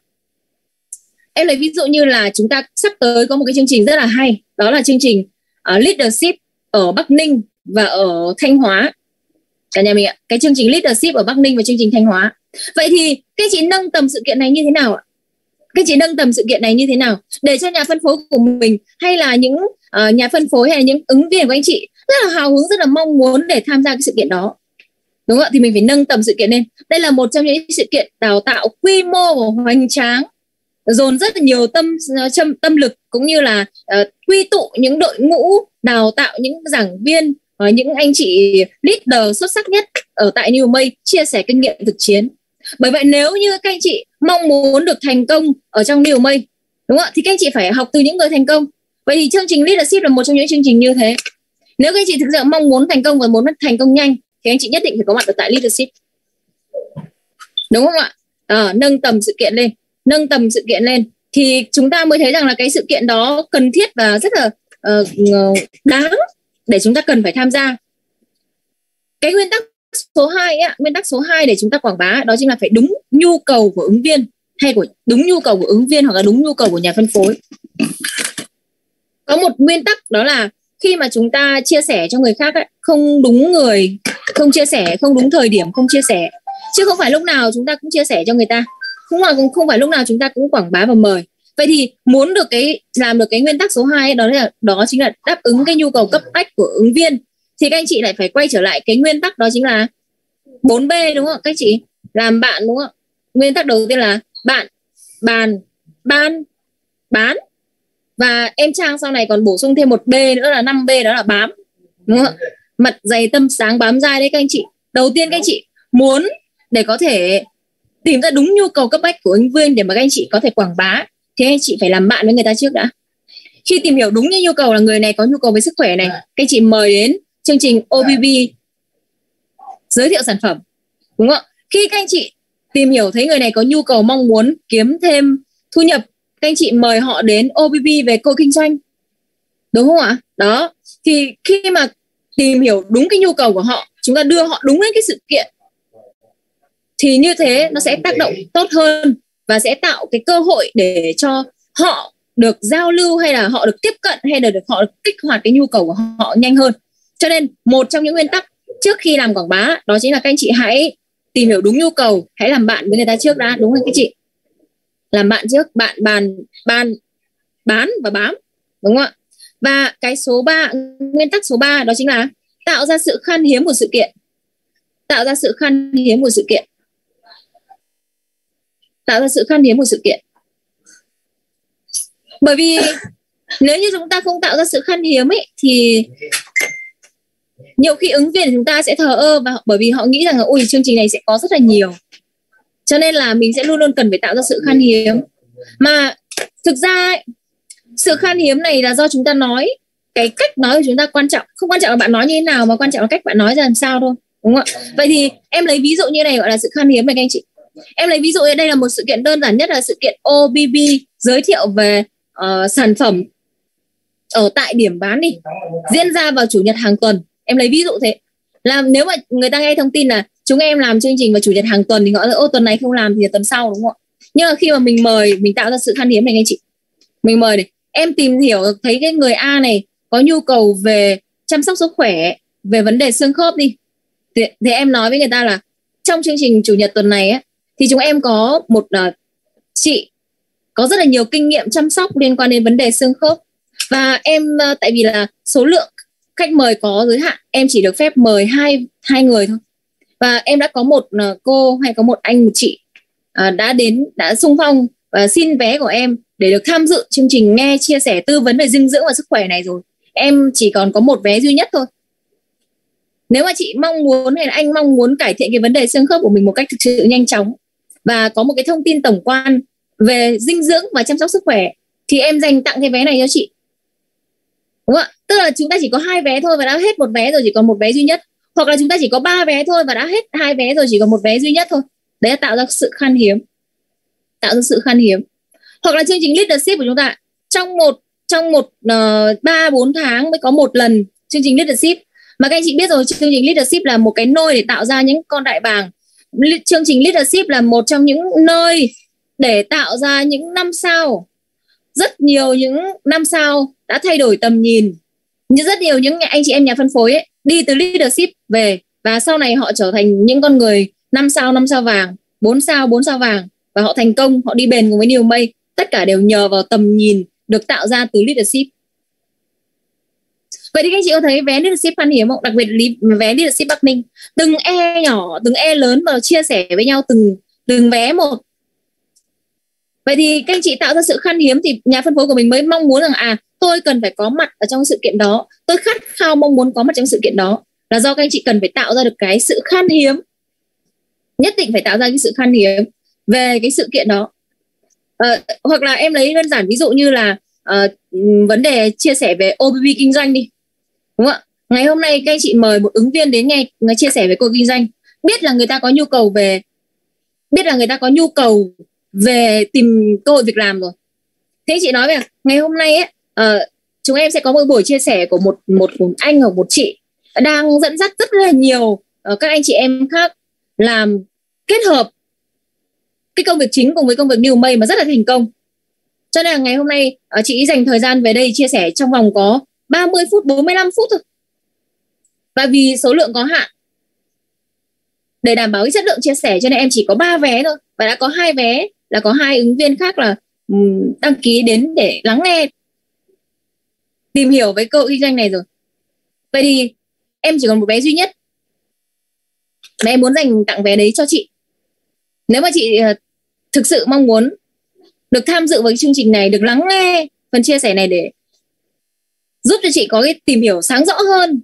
dụ như là chúng ta sắp tới có một cái chương trình rất là hay, đó là chương trình Leadership ở Bắc Ninh và ở Thanh Hóa. Cả nhà mình ạ, cái chương trình Leadership ở Bắc Ninh và chương trình Thanh Hóa. Vậy thì các chị nâng tầm sự kiện này như thế nào ạ? Các chị nâng tầm sự kiện này như thế nào để cho nhà phân phối của mình, hay là những nhà phân phối hay là những ứng viên của anh chị rất là hào hứng, rất là mong muốn để tham gia cái sự kiện đó, đúng không ạ? Thì mình phải nâng tầm sự kiện lên. Đây là một trong những sự kiện đào tạo quy mô và hoành tráng, dồn rất là nhiều tâm lực cũng như là quy tụ những đội ngũ đào tạo, những giảng viên, những anh chị leader xuất sắc nhất ở tại Neomay chia sẻ kinh nghiệm thực chiến. Bởi vậy nếu như các anh chị mong muốn được thành công ở trong Neomay, đúng không ạ, thì các anh chị phải học từ những người thành công. Vậy thì chương trình Leadership là một trong những chương trình như thế. Nếu các anh chị thực sự mong muốn thành công và muốn thành công nhanh thì anh chị nhất định phải có mặt ở tại Leadership, đúng không ạ? Nâng tầm sự kiện lên thì chúng ta mới thấy rằng là cái sự kiện đó cần thiết và rất là đáng để chúng ta cần phải tham gia. Cái nguyên tắc số 2 để chúng ta quảng bá đó chính là phải đúng nhu cầu của ứng viên, đúng nhu cầu của ứng viên hoặc là đúng nhu cầu của nhà phân phối. Có một nguyên tắc đó là khi mà chúng ta chia sẻ cho người khác ấy, không đúng người không chia sẻ, không đúng thời điểm không chia sẻ, chứ không phải lúc nào chúng ta cũng chia sẻ cho người ta, không phải lúc nào chúng ta cũng quảng bá và mời. Vậy thì muốn được làm được cái nguyên tắc số 2 đó chính là đáp ứng cái nhu cầu cấp bách của ứng viên, thì các anh chị lại phải quay trở lại cái nguyên tắc đó chính là 4B, đúng không các chị? Làm bạn, đúng không? Nguyên tắc đầu tiên là bạn, bàn, ban, bán. Và em Trang sau này còn bổ sung thêm một B nữa là 5B, đó là bám, đúng không? Mặt dày tâm sáng bám dai đấy các anh chị. Đầu tiên các anh chị muốn để có thể tìm ra đúng nhu cầu cấp bách của ứng viên để mà các anh chị có thể quảng bá, thì anh chị phải làm bạn với người ta trước đã. Khi tìm hiểu đúng như nhu cầu là người này có nhu cầu với sức khỏe này, các anh chị mời đến chương trình OBB giới thiệu sản phẩm, đúng không? Khi các anh chị tìm hiểu thấy người này có nhu cầu mong muốn kiếm thêm thu nhập, các anh chị mời họ đến OBB về cơ kinh doanh, đúng không ạ? Đó, thì khi mà tìm hiểu đúng cái nhu cầu của họ, chúng ta đưa họ đúng đến cái sự kiện, thì như thế nó sẽ tác động tốt hơn và sẽ tạo cái cơ hội để cho họ được giao lưu, hay là họ được tiếp cận, hay là họ được kích hoạt cái nhu cầu của họ nhanh hơn. Cho nên một trong những nguyên tắc trước khi làm quảng bá đó chính là các anh chị hãy tìm hiểu đúng nhu cầu, hãy làm bạn với người ta trước đã, đúng không các chị? Làm bạn trước, bạn bán và bám, đúng không ạ? Và cái số 3, nguyên tắc số 3 đó chính là tạo ra sự khan hiếm của sự kiện. Tạo ra sự khan hiếm của sự kiện. Tạo ra sự khan hiếm của sự kiện. Bởi vì nếu như chúng ta không tạo ra sự khan hiếm ấy thì nhiều khi ứng viên của chúng ta sẽ thờ ơ, và bởi vì họ nghĩ rằng là ôi chương trình này sẽ có rất là nhiều, cho nên là mình sẽ luôn luôn cần phải tạo ra sự khan hiếm. Mà thực ra ấy, sự khan hiếm này là do chúng ta nói, cái cách nói của chúng ta quan trọng. Không quan trọng là bạn nói như thế nào, mà quan trọng là cách bạn nói ra làm sao thôi, đúng không ạ? Vậy thì em lấy ví dụ như này gọi là sự khan hiếm này các anh chị. Em lấy ví dụ đây là một sự kiện đơn giản nhất, là sự kiện OBB giới thiệu về sản phẩm ở tại điểm bán đi, diễn ra vào chủ nhật hàng tuần. Em lấy ví dụ thế. Làm nếu mà người ta nghe thông tin là chúng em làm chương trình vào chủ nhật hàng tuần thì họ nói ô tuần này không làm thì tuần sau, đúng không ạ? Nhưng mà khi mà mình mời, mình tạo ra sự khan hiếm này anh chị, mình mời này, em tìm hiểu thấy cái người A này có nhu cầu về chăm sóc sức khỏe, về vấn đề xương khớp đi, thì em nói với người ta là trong chương trình chủ nhật tuần này ấy, thì chúng em có một chị có rất là nhiều kinh nghiệm chăm sóc liên quan đến vấn đề xương khớp, và em tại vì là số lượng khách mời có giới hạn, em chỉ được phép mời hai người thôi, và em đã có một cô hay có một anh, một chị đã xung phong và xin vé của em để được tham dự chương trình nghe chia sẻ tư vấn về dinh dưỡng và sức khỏe này rồi. Em chỉ còn có một vé duy nhất thôi. Nếu mà chị mong muốn hay là anh mong muốn cải thiện cái vấn đề xương khớp của mình một cách thực sự nhanh chóng và có một cái thông tin tổng quan về dinh dưỡng và chăm sóc sức khỏe thì em dành tặng cái vé này cho chị, đúng không ạ? Tức là chúng ta chỉ có 2 vé thôi và đã hết một vé rồi, chỉ còn một vé duy nhất. Hoặc là chúng ta chỉ có 3 vé thôi và đã hết 2 vé rồi, chỉ còn một vé duy nhất thôi. Đấy là tạo ra sự khan hiếm. Tạo ra sự khan hiếm. Hoặc là chương trình leadership của chúng ta trong một 3-4 tháng mới có một lần chương trình leadership. Mà các anh chị biết rồi, chương trình leadership là một cái nôi để tạo ra những con đại bàng. Chương trình leadership là một trong những nơi để tạo ra những 5 sao. Rất nhiều những 5 sao đã thay đổi tầm nhìn. Rất nhiều những anh chị em nhà phân phối ấy, đi từ leadership về và sau này họ trở thành những con người 5 sao vàng, 4 sao vàng, và họ thành công, họ đi bền cùng với New May. Tất cả đều nhờ vào tầm nhìn được tạo ra từ leadership. Vậy thì các anh chị có thấy vé leadership khan hiếm không? Đặc biệt vé leadership Bắc Ninh, từng e nhỏ, từng e lớn và chia sẻ với nhau từng vé một. Vậy thì các anh chị tạo ra sự khan hiếm thì nhà phân phối của mình mới mong muốn rằng tôi cần phải có mặt ở trong sự kiện đó, tôi khát khao mong muốn có mặt trong sự kiện đó, là do các anh chị cần phải tạo ra được cái sự khan hiếm. Nhất định phải tạo ra cái sự khan hiếm về cái sự kiện đó. Hoặc là em lấy đơn giản ví dụ như là vấn đề chia sẻ về OBB kinh doanh đi, đúng không ạ? Ngày hôm nay các anh chị mời một ứng viên đến nghe chia sẻ về cô kinh doanh, biết là người ta có nhu cầu về tìm cơ hội việc làm rồi. Thế chị nói về ngày hôm nay ấy, chúng em sẽ có một buổi chia sẻ của một anh hoặc một chị đang dẫn dắt rất là nhiều các anh chị em khác làm kết hợp cái công việc chính cùng với công việc New May mà rất là thành công. Cho nên là ngày hôm nay chị dành thời gian về đây chia sẻ trong vòng có 30 phút, 45 phút thôi. Và vì số lượng có hạn, để đảm bảo cái chất lượng chia sẻ cho nên em chỉ có 3 vé thôi. Và đã có 2 vé là có 2 ứng viên khác là đăng ký đến để lắng nghe, tìm hiểu với cơ hội kinh doanh này rồi. Vậy thì em chỉ còn một vé duy nhất mà em muốn dành tặng vé đấy cho chị. Nếu mà chị thực sự mong muốn được tham dự với chương trình này, được lắng nghe phần chia sẻ này để giúp cho chị có cái tìm hiểu sáng rõ hơn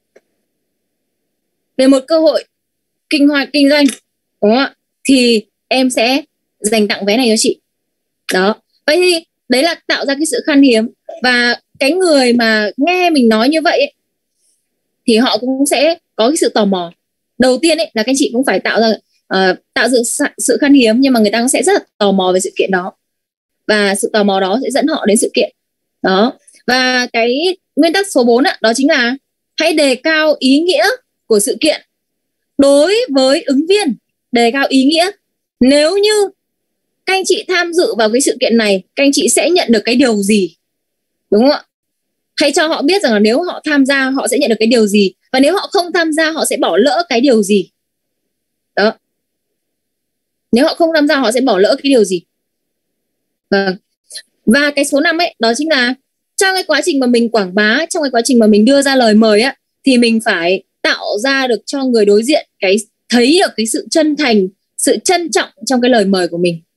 về một cơ hội kinh doanh, đúng không ạ? Thì em sẽ dành tặng vé này cho chị. Đó. Vậy thì đấy là tạo ra cái sự khan hiếm. Và cái người mà nghe mình nói như vậy ấy, thì họ cũng sẽ có cái sự tò mò. Đầu tiên ấy là các anh chị cũng phải tạo ra sự khan hiếm, nhưng mà người ta cũng sẽ rất là tò mò về sự kiện đó. Và sự tò mò đó sẽ dẫn họ đến sự kiện. Đó. Và cái nguyên tắc số 4 đó chính là hãy đề cao ý nghĩa của sự kiện đối với ứng viên. Đề cao ý nghĩa. Nếu như các anh chị tham dự vào cái sự kiện này, các anh chị sẽ nhận được cái điều gì, đúng không ạ? Hãy cho họ biết rằng là nếu họ tham gia họ sẽ nhận được cái điều gì, và nếu họ không tham gia họ sẽ bỏ lỡ cái điều gì. Đó. Nếu họ không tham gia họ sẽ bỏ lỡ cái điều gì. Vâng. Và cái số 5 ấy, đó chính là trong cái quá trình mà mình quảng bá, trong cái quá trình mà mình đưa ra lời mời á, thì mình phải tạo ra được cho người đối diện cái thấy được cái sự chân thành, sự trân trọng trong cái lời mời của mình.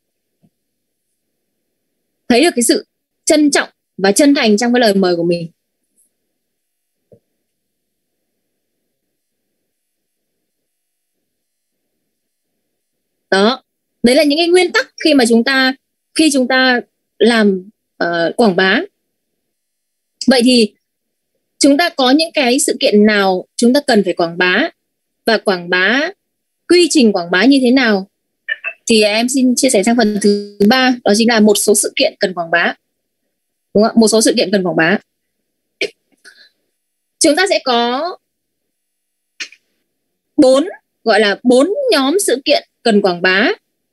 Thấy được cái sự trân trọng và chân thành trong cái lời mời của mình. Đó. Đấy là những cái nguyên tắc khi chúng ta làm quảng bá. Vậy thì chúng ta có những cái sự kiện nào chúng ta cần phải quảng bá, và quảng bá, quy trình quảng bá như thế nào, thì em xin chia sẻ sang phần thứ 3, đó chính là một số sự kiện cần quảng bá. Đúng không? Một số sự kiện cần quảng bá. Chúng ta sẽ có 4 nhóm sự kiện cần quảng bá,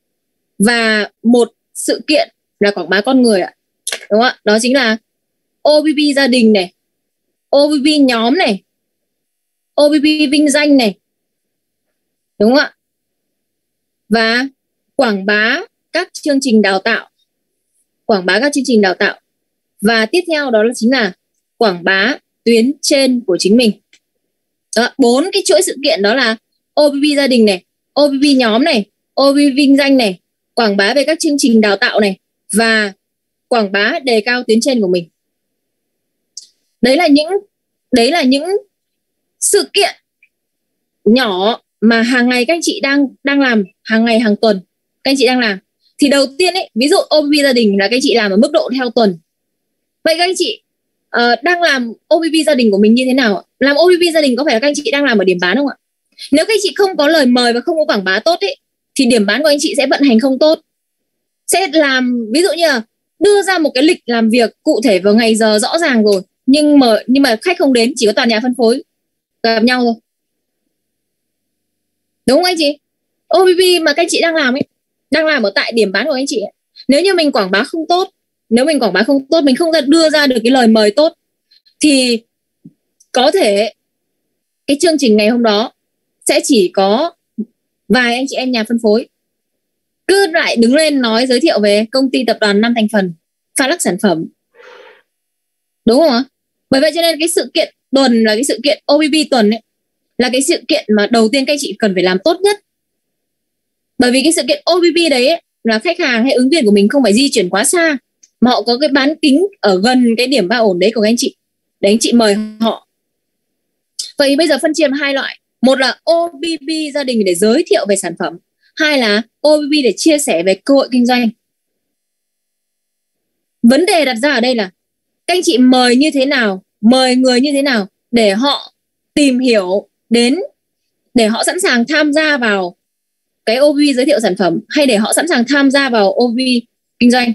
và một sự kiện là quảng bá con người ạ. Đúng không ạ? Đó chính là OBB gia đình này, OBB nhóm này, OBB vinh danh này. Đúng không ạ? Và quảng bá các chương trình đào tạo. Quảng bá các chương trình đào tạo. Và tiếp theo đó chính là quảng bá tuyến trên của chính mình. Đó, 4 cái chuỗi sự kiện đó là OBB gia đình này, OBB nhóm này, OBB vinh danh này, quảng bá về các chương trình đào tạo này, và quảng bá đề cao tuyến trên của mình. Đấy là những sự kiện nhỏ mà hàng ngày các anh chị đang làm, hàng ngày hàng tuần các anh chị đang làm. Thì đầu tiên ấy, ví dụ OBB gia đình là các anh chị làm ở mức độ theo tuần. Vậy các anh chị đang làm OBB gia đình của mình như thế nào? Làm OBB gia đình có phải là các anh chị đang làm ở điểm bán không ạ? Nếu các anh chị không có lời mời và không có quảng bá tốt ấy, thì điểm bán của anh chị sẽ vận hành không tốt. Sẽ làm, ví dụ như là đưa ra một cái lịch làm việc cụ thể vào ngày giờ rõ ràng rồi, nhưng mà khách không đến, chỉ có toàn nhà phân phối gặp nhau thôi. Đúng không anh chị? OBB mà các anh chị đang làm ấy, đang làm ở tại điểm bán của anh chị ấy. Nếu như mình quảng bá không tốt, mình không đưa ra được cái lời mời tốt, thì có thể cái chương trình ngày hôm đó sẽ chỉ có vài anh chị em nhà phân phối cứ lại đứng lên nói giới thiệu về công ty tập đoàn 5 thành phần, pha lắc sản phẩm. Đúng không ạ? Bởi vậy cho nên cái sự kiện tuần là cái sự kiện OBB tuần ấy, là cái sự kiện mà đầu tiên các anh chị cần phải làm tốt nhất. Bởi vì cái sự kiện OBB đấy ấy, là khách hàng hay ứng viên của mình không phải di chuyển quá xa, mà họ có cái bán kính ở gần cái điểm ba ổn đấy của các anh chị, để anh chị mời họ. Vậy bây giờ phân chia làm 2 loại. Một là OBB gia đình để giới thiệu về sản phẩm, hai là OBB để chia sẻ về cơ hội kinh doanh. Vấn đề đặt ra ở đây là các anh chị mời như thế nào, mời người như thế nào để họ tìm hiểu đến, để họ sẵn sàng tham gia vào cái OBB giới thiệu sản phẩm, hay để họ sẵn sàng tham gia vào OBB kinh doanh.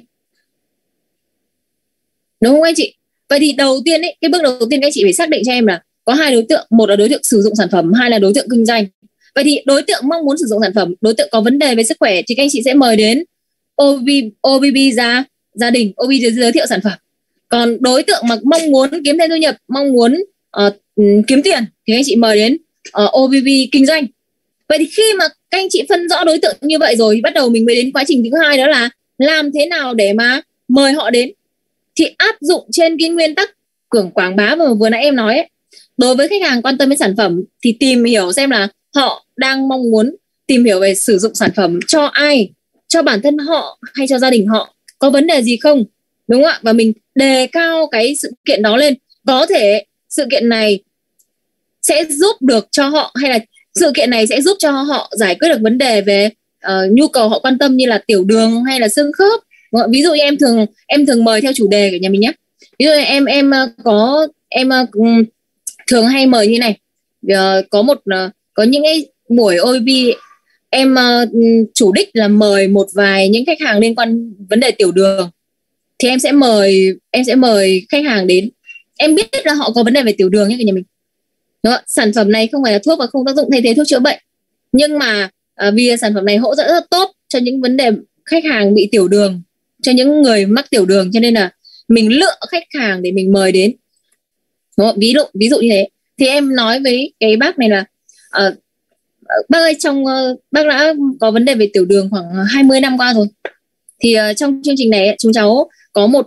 Đúng không anh chị? Vậy thì đầu tiên ấy, cái bước đầu tiên các anh chị phải xác định cho em là có 2 đối tượng, một là đối tượng sử dụng sản phẩm, hai là đối tượng kinh doanh. Vậy thì đối tượng mong muốn sử dụng sản phẩm, đối tượng có vấn đề về sức khỏe thì các anh chị sẽ mời đến OBB gia đình, OBB giới thiệu sản phẩm. Còn đối tượng mà mong muốn kiếm thêm thu nhập, mong muốn kiếm tiền thì các anh chị mời đến OBB kinh doanh. Vậy thì khi mà các anh chị phân rõ đối tượng như vậy rồi thì bắt đầu mình mới đến quá trình thứ 2, đó là làm thế nào để mà mời họ đến. Thì áp dụng trên cái nguyên tắc quảng bá mà vừa nãy em nói ấy. Đối với khách hàng quan tâm đến sản phẩm thì tìm hiểu xem là họ đang mong muốn tìm hiểu về sử dụng sản phẩm cho ai, cho bản thân họ hay cho gia đình họ, có vấn đề gì không, đúng không ạ? Và mình đề cao cái sự kiện đó lên. Có thể sự kiện này sẽ giúp được cho họ, hay là sự kiện này sẽ giúp cho họ giải quyết được vấn đề về nhu cầu họ quan tâm, như là tiểu đường hay là xương khớp. Ví dụ như em thường mời theo chủ đề của nhà mình nhé. Ví dụ như em thường hay mời như này. Có những cái buổi OBB em chủ đích là mời một vài những khách hàng liên quan vấn đề tiểu đường, thì em sẽ mời khách hàng đến. Em biết là họ có vấn đề về tiểu đường nhé cả nhà mình. Đó, sản phẩm này không phải là thuốc và không tác dụng thay thế thuốc chữa bệnh, nhưng mà vì sản phẩm này hỗ trợ rất tốt cho những vấn đề khách hàng bị tiểu đường, cho những người mắc tiểu đường, cho nên là mình lựa khách hàng để mình mời đến. Đúng không? Ví dụ như thế. Thì em nói với cái bác này là bác ơi, bác đã có vấn đề về tiểu đường khoảng 20 năm qua rồi. Thì trong chương trình này chúng cháu có một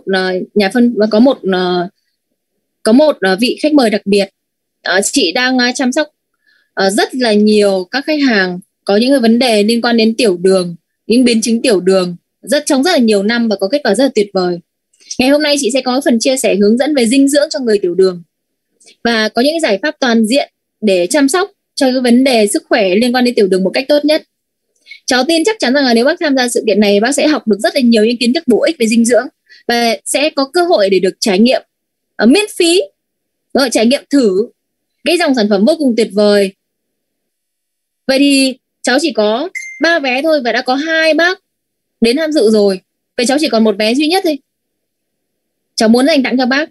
vị khách mời đặc biệt. Chị đang chăm sóc rất là nhiều các khách hàng có những cái vấn đề liên quan đến tiểu đường, những biến chứng tiểu đường trong rất là nhiều năm và có kết quả rất là tuyệt vời. Ngày hôm nay chị sẽ có phần chia sẻ hướng dẫn về dinh dưỡng cho người tiểu đường và có những giải pháp toàn diện để chăm sóc cho cái vấn đề sức khỏe liên quan đến tiểu đường một cách tốt nhất. Cháu tin chắc chắn rằng là nếu bác tham gia sự kiện này, bác sẽ học được rất là nhiều những kiến thức bổ ích về dinh dưỡng và sẽ có cơ hội để được trải nghiệm miễn phí, rồi trải nghiệm thử cái dòng sản phẩm vô cùng tuyệt vời. Vậy thì cháu chỉ có 3 vé thôi và đã có 2 bác đến tham dự rồi. Vậy cháu chỉ còn 1 vé duy nhất thôi. Cháu muốn dành tặng cho bác.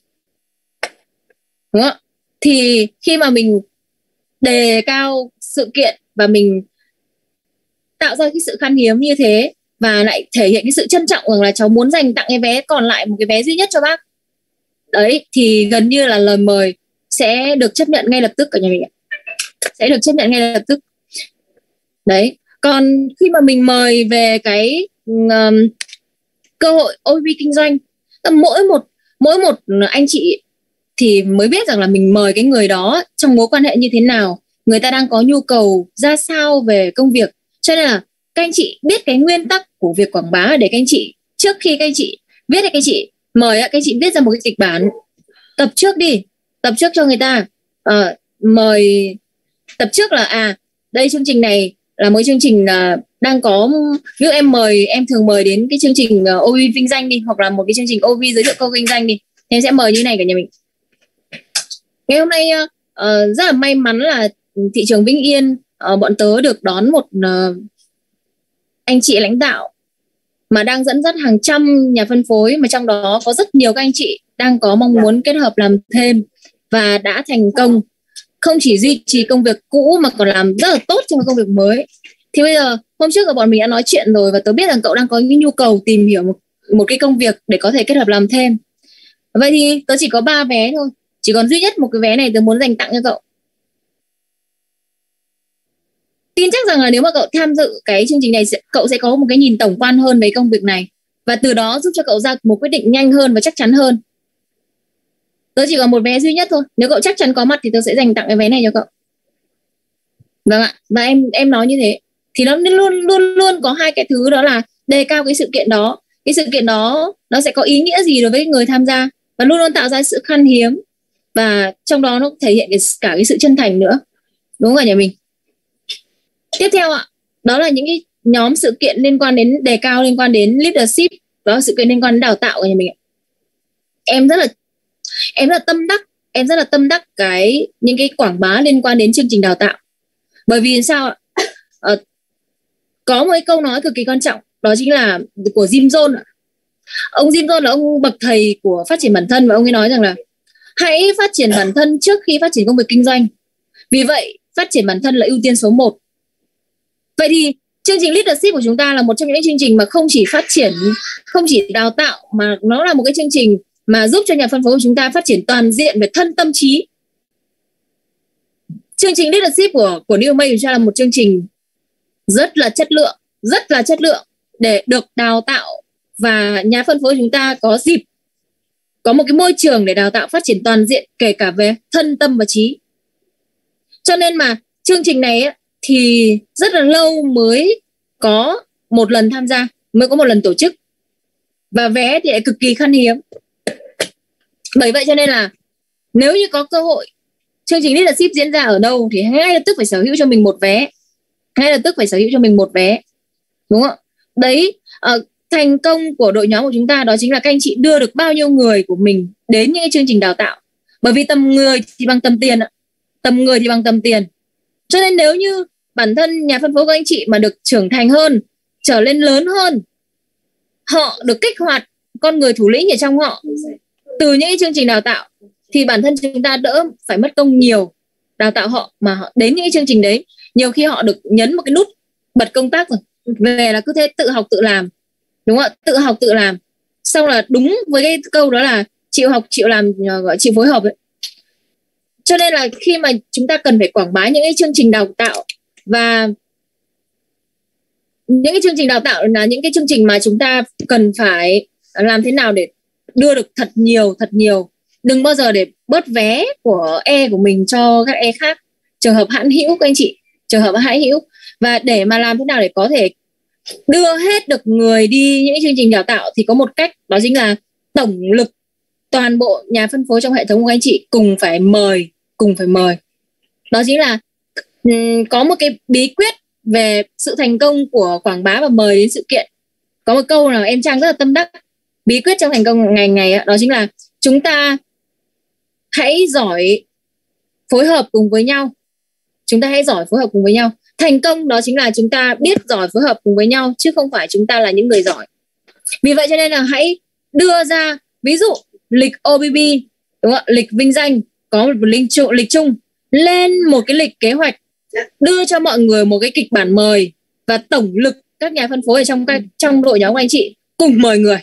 Đúng không? Thì khi mà mình đề cao sự kiện và mình tạo ra cái sự khan hiếm như thế và lại thể hiện cái sự trân trọng rằng là cháu muốn dành tặng cái vé còn lại, một cái vé duy nhất cho bác. Đấy, thì gần như là lời mời sẽ được chấp nhận ngay lập tức cả nhà mình ạ. Sẽ được chấp nhận ngay lập tức. Đấy, còn khi mà mình mời về cái cơ hội OVP kinh doanh, mỗi một anh chị thì mới biết rằng là mình mời cái người đó trong mối quan hệ như thế nào, người ta đang có nhu cầu ra sao về công việc. Cho nên là các anh chị biết cái nguyên tắc của việc quảng bá để các anh chị, trước khi các anh chị viết hay các anh chị mời, các anh chị viết ra một cái kịch bản, tập trước đi, tập trước cho người ta. Mời tập trước là đây chương trình này là một chương trình đang có, ví dụ em thường mời đến cái chương trình OV kinh doanh đi, hoặc là một cái chương trình OV giới thiệu câu kinh doanh đi, em sẽ mời như này cả nhà mình. Ngày hôm nay rất là may mắn là thị trường Vĩnh Yên, bọn tớ được đón một anh chị lãnh đạo mà đang dẫn dắt hàng trăm nhà phân phối, mà trong đó có rất nhiều các anh chị đang có mong muốn kết hợp làm thêm và đã thành công, không chỉ duy trì công việc cũ mà còn làm rất là tốt trong công việc mới. Thì bây giờ hôm trước là bọn mình đã nói chuyện rồi và tớ biết rằng cậu đang có những nhu cầu tìm hiểu một cái công việc để có thể kết hợp làm thêm. Vậy thì tớ chỉ có 3 vé thôi, chỉ còn duy nhất một cái vé này tớ muốn dành tặng cho cậu. Tin chắc rằng là nếu mà cậu tham dự cái chương trình này, cậu sẽ có một cái nhìn tổng quan hơn về công việc này và từ đó giúp cho cậu ra một quyết định nhanh hơn và chắc chắn hơn. Tớ chỉ còn 1 vé duy nhất thôi, nếu cậu chắc chắn có mặt thì tớ sẽ dành tặng cái vé này cho cậu. Vâng ạ, và em nói như thế thì nó luôn có 2 cái thứ, đó là đề cao cái sự kiện đó. Cái sự kiện đó nó sẽ có ý nghĩa gì đối với người tham gia và luôn luôn tạo ra sự khan hiếm, và trong đó nó thể hiện cả cái sự chân thành nữa. Đúng không cả nhà mình? Tiếp theo ạ, đó là những cái nhóm sự kiện liên quan đến đề cao, liên quan đến leadership, đó là sự kiện liên quan đến đào tạo của nhà mình ạ. Em rất là tâm đắc những cái quảng bá liên quan đến chương trình đào tạo. Bởi vì sao ạ? Có một cái câu nói cực kỳ quan trọng, đó chính là của Jim Rohn. Ông Jim Rohn là ông bậc thầy của phát triển bản thân, và ông ấy nói rằng là hãy phát triển bản thân trước khi phát triển công việc kinh doanh. Vì vậy, phát triển bản thân là ưu tiên số 1. Vậy thì chương trình Leadership của chúng ta là một trong những chương trình mà không chỉ đào tạo, mà nó là một cái chương trình mà giúp cho nhà phân phối của chúng ta phát triển toàn diện về thân tâm trí. Chương trình Leadership của New May của chúng ta là một chương trình rất là chất lượng để được đào tạo, và nhà phân phối của chúng ta có dịp có một cái môi trường để đào tạo phát triển toàn diện, kể cả về thân tâm và trí. Cho nên mà chương trình này thì rất là lâu mới có một lần tham gia, mới có một lần tổ chức, và vé thì lại cực kỳ khan hiếm. Bởi vậy cho nên là nếu như có cơ hội chương trình Leadership diễn ra ở đâu thì ngay lập tức phải sở hữu cho mình một vé. Đúng không? Đấy, thành công của đội nhóm của chúng ta đó chính là các anh chị đưa được bao nhiêu người của mình đến những cái chương trình đào tạo. Bởi vì tầm người thì bằng tầm tiền. Cho nên nếu như bản thân nhà phân phối của anh chị mà được trưởng thành hơn, trở lên lớn hơn, họ được kích hoạt con người thủ lĩnh ở trong họ từ những cái chương trình đào tạo, thì bản thân chúng ta đỡ phải mất công nhiều đào tạo họ, mà họ đến những cái chương trình đấy nhiều khi họ được nhấn một cái nút bật công tác rồi, về là cứ thế tự học tự làm, đúng không ạ? Tự học tự làm, xong là đúng với cái câu đó là chịu học chịu làm, gọi chịu phối hợp ấy. Cho nên là khi mà chúng ta cần phải quảng bá những cái chương trình đào tạo, và những cái chương trình đào tạo là những cái chương trình mà chúng ta cần phải làm thế nào để đưa được thật nhiều, đừng bao giờ để bớt vé của e của mình cho các e khác, trường hợp hãn hữu các anh chị, trường hợp hãn hữu. Và để mà làm thế nào để có thể đưa hết được người đi những chương trình đào tạo thì có một cách, đó chính là tổng lực toàn bộ nhà phân phối trong hệ thống của anh chị cùng phải mời. Đó chính là có một cái bí quyết về sự thành công của quảng bá và mời đến sự kiện. Có một câu nào em Trang rất là tâm đắc, bí quyết trong thành công ngành này đó chính là chúng ta hãy giỏi phối hợp cùng với nhau. Thành công đó chính là chúng ta biết giỏi phối hợp cùng với nhau, chứ không phải chúng ta là những người giỏi. Vì vậy cho nên là hãy đưa ra, ví dụ lịch OBB, đúng không? Lịch vinh danh, có một lịch chung, lên một cái lịch kế hoạch, đưa cho mọi người một cái kịch bản mời, và tổng lực các nhà phân phối ở trong đội nhóm của anh chị cùng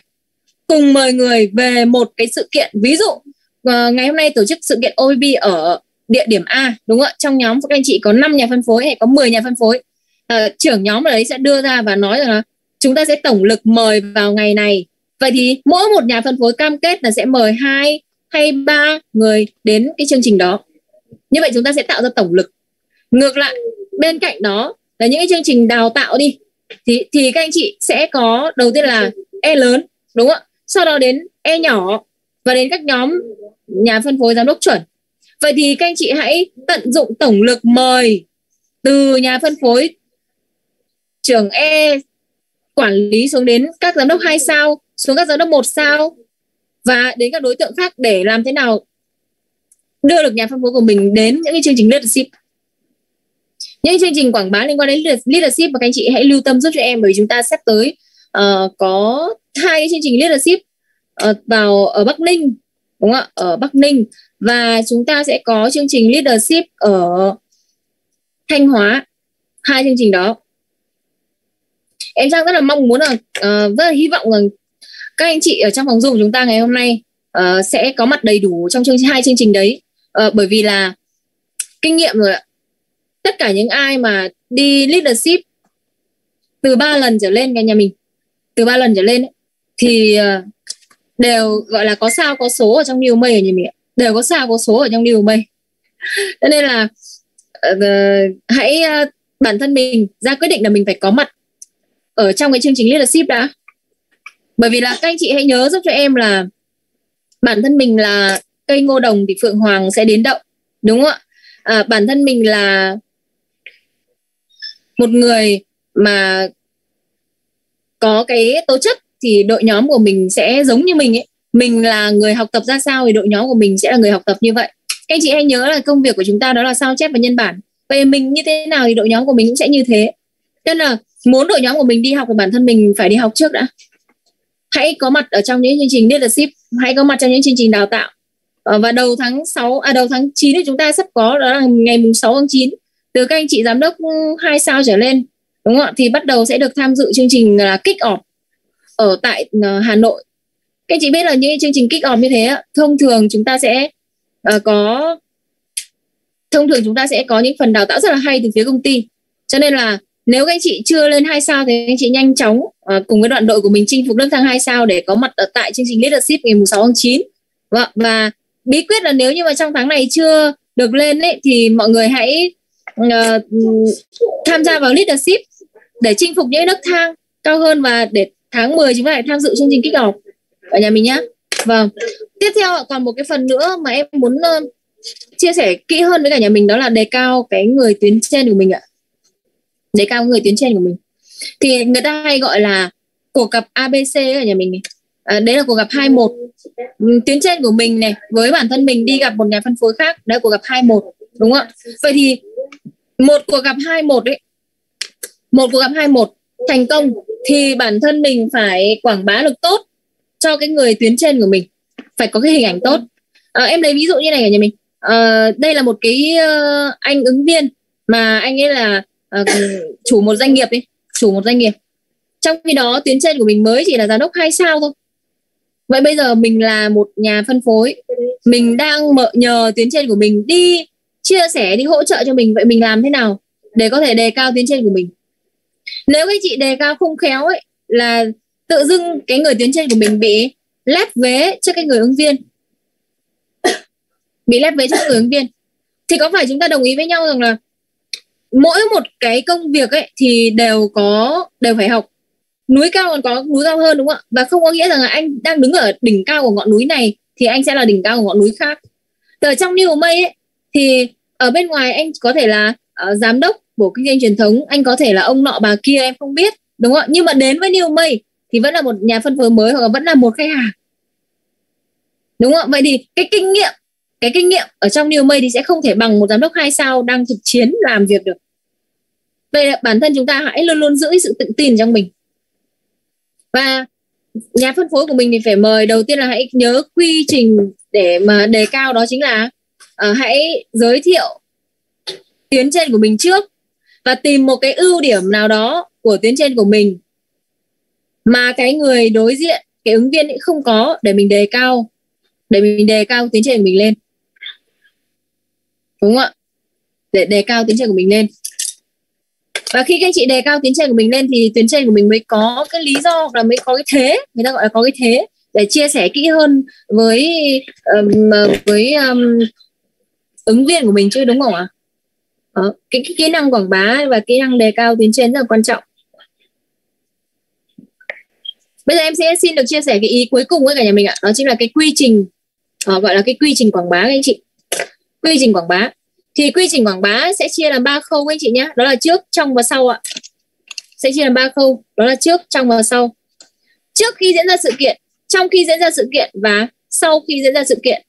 mời người về một cái sự kiện. Ví dụ ngày hôm nay tổ chức sự kiện OBB ở địa điểm A, đúng không ạ? Trong nhóm các anh chị có 5 nhà phân phối hay có 10 nhà phân phối, trưởng nhóm ở đấy sẽ đưa ra và nói rằng là chúng ta sẽ tổng lực mời vào ngày này. Vậy thì mỗi một nhà phân phối cam kết là sẽ mời 2 hay 3 người đến cái chương trình đó. Như vậy chúng ta sẽ tạo ra tổng lực. Ngược lại, bên cạnh đó là những cái chương trình đào tạo đi, thì các anh chị sẽ có đầu tiên là E lớn, đúng không ạ? Sau đó đến E nhỏ và đến các nhóm nhà phân phối giám đốc chuẩn. Vậy thì các anh chị hãy tận dụng tổng lực mời từ nhà phân phối trưởng E quản lý xuống đến các giám đốc 2 sao, xuống các giám đốc 1 sao và đến các đối tượng khác, để làm thế nào đưa được nhà phân phối của mình đến những cái chương trình leadership. Những chương trình quảng bá liên quan đến leadership mà các anh chị hãy lưu tâm giúp cho em, bởi vì chúng ta sắp tới có 2 cái chương trình leadership vào ở Bắc Ninh, đúng không ạ? Ở Bắc Ninh, và chúng ta sẽ có chương trình leadership ở Thanh Hóa. 2 chương trình đó em Trang rất là mong muốn là rất là hy vọng rằng các anh chị ở trong phòng Zoom của chúng ta ngày hôm nay sẽ có mặt đầy đủ trong 2 chương trình đấy, bởi vì là kinh nghiệm rồi ạ. Tất cả những ai mà đi leadership từ 3 lần trở lên cả nhà mình, từ 3 lần trở lên ấy, thì đều gọi là có sao có số ở trong điều mây ở nhà mình, đều có sao có số ở trong điều mây. Cho nên là hãy bản thân mình ra quyết định là mình phải có mặt ở trong cái chương trình leadership đã. Bởi vì là các anh chị hãy nhớ giúp cho em là bản thân mình là cây ngô đồng thì phượng hoàng sẽ đến đậu, đúng không ạ? Bản thân mình là một người mà có cái tố chất thì đội nhóm của mình sẽ giống như mình ấy. Mình là người học tập ra sao thì đội nhóm của mình sẽ là người học tập như vậy. Các anh chị hãy nhớ là công việc của chúng ta đó là sao chép và nhân bản. Vậy mình như thế nào thì đội nhóm của mình cũng sẽ như thế. Nên là muốn đội nhóm của mình đi học thì bản thân mình phải đi học trước đã. Hãy có mặt ở trong những chương trình leadership, hãy có mặt trong những chương trình đào tạo. Và đầu tháng 9 thì chúng ta sắp có, đó là ngày 6 tháng 9, từ các anh chị giám đốc 2 sao trở lên, đúng không ạ? Thì bắt đầu sẽ được tham dự chương trình là kick off ở tại Hà Nội. Các anh chị biết là những chương trình kick off như thế, thông thường chúng ta sẽ có những phần đào tạo rất là hay từ phía công ty. Cho nên là nếu các anh chị chưa lên 2 sao thì anh chị nhanh chóng cùng với đoàn đội của mình chinh phục nước thang 2 sao để có mặt ở tại chương trình leadership ngày 6 tháng 9. Và bí quyết là nếu như mà trong tháng này chưa được lên ấy, thì mọi người hãy tham gia vào leadership để chinh phục những nấc thang cao hơn, và để tháng 10 chúng ta lại tham dự chương trình kick off ở nhà mình nhé. Vâng. Tiếp theo còn một cái phần nữa mà em muốn chia sẻ kỹ hơn với cả nhà mình, đó là đề cao cái người tuyến trên của mình ạ. Đề cao người tuyến trên của mình thì người ta hay gọi là cuộc gặp ABC ở nhà mình này. Đấy là cuộc gặp 21. Tuyến trên của mình này với bản thân mình đi gặp một nhà phân phối khác, đấy là cuộc gặp 21, đúng không ạ? Vậy thì một cuộc gặp 21 thành công thì bản thân mình phải quảng bá được tốt cho cái người tuyến trên của mình, phải có cái hình ảnh tốt. Em lấy ví dụ như này ở nhà mình. Đây là một cái anh ứng viên mà anh ấy là chủ một doanh nghiệp ấy. chủ một doanh nghiệp. Trong khi đó tuyến trên của mình mới chỉ là giám đốc 2 sao thôi. Vậy bây giờ mình là một nhà phân phối, mình đang nhờ tuyến trên của mình đi chia sẻ, đi hỗ trợ cho mình. Vậy mình làm thế nào để có thể đề cao tuyến trên của mình? Nếu các chị đề cao không khéo ấy, là tự dưng cái người tuyến trên của mình bị lép vế trước cái người ứng viên. Bị lép vế trước người ứng viên. Thì có phải chúng ta đồng ý với nhau rằng là mỗi một cái công việc ấy thì đều phải học. Núi cao còn có núi cao hơn, đúng không ạ? Và không có nghĩa rằng là anh đang đứng ở đỉnh cao của ngọn núi này thì anh sẽ là đỉnh cao của ngọn núi khác. Ở trong New May ấy, thì ở bên ngoài anh có thể là giám đốc của kinh doanh truyền thống, anh có thể là ông nọ bà kia em không biết, đúng không ạ? Nhưng mà đến với New May thì vẫn là một nhà phân phối mới, hoặc là vẫn là một khách hàng, đúng không ạ? Vậy thì cái kinh nghiệm ở trong New May thì sẽ không thể bằng một giám đốc 2 sao đang thực chiến làm việc được. Vậy là bản thân chúng ta hãy luôn luôn giữ sự tự tin trong mình. Và nhà phân phối của mình thì phải mời, đầu tiên là hãy nhớ quy trình để mà đề cao, đó chính là hãy giới thiệu tuyến trên của mình trước và tìm một cái ưu điểm nào đó của tuyến trên của mình mà cái người đối diện, cái ứng viên ấy không có, để mình đề cao tuyến trên của mình lên, đúng không ạ? Để đề cao tuyến trên của mình lên. Và khi các anh chị đề cao tuyến trên của mình lên thì tuyến trên của mình mới có cái lý do, hoặc là mới có cái thế, người ta gọi là có cái thế để chia sẻ kỹ hơn với ứng viên của mình chứ, đúng không ạ? Cái kỹ năng quảng bá và kỹ năng đề cao tuyến trên rất là quan trọng. Bây giờ em sẽ xin được chia sẻ cái ý cuối cùng với cả nhà mình ạ. Đó chính là cái quy trình, gọi là cái quy trình quảng bá các anh chị. Quy trình quảng bá. Thì quy trình quảng bá sẽ chia làm 3 khâu các anh chị nhé. Đó là trước, trong và sau ạ. Sẽ chia làm 3 khâu. Đó là trước, trong và sau. Trước khi diễn ra sự kiện, trong khi diễn ra sự kiện và sau khi diễn ra sự kiện.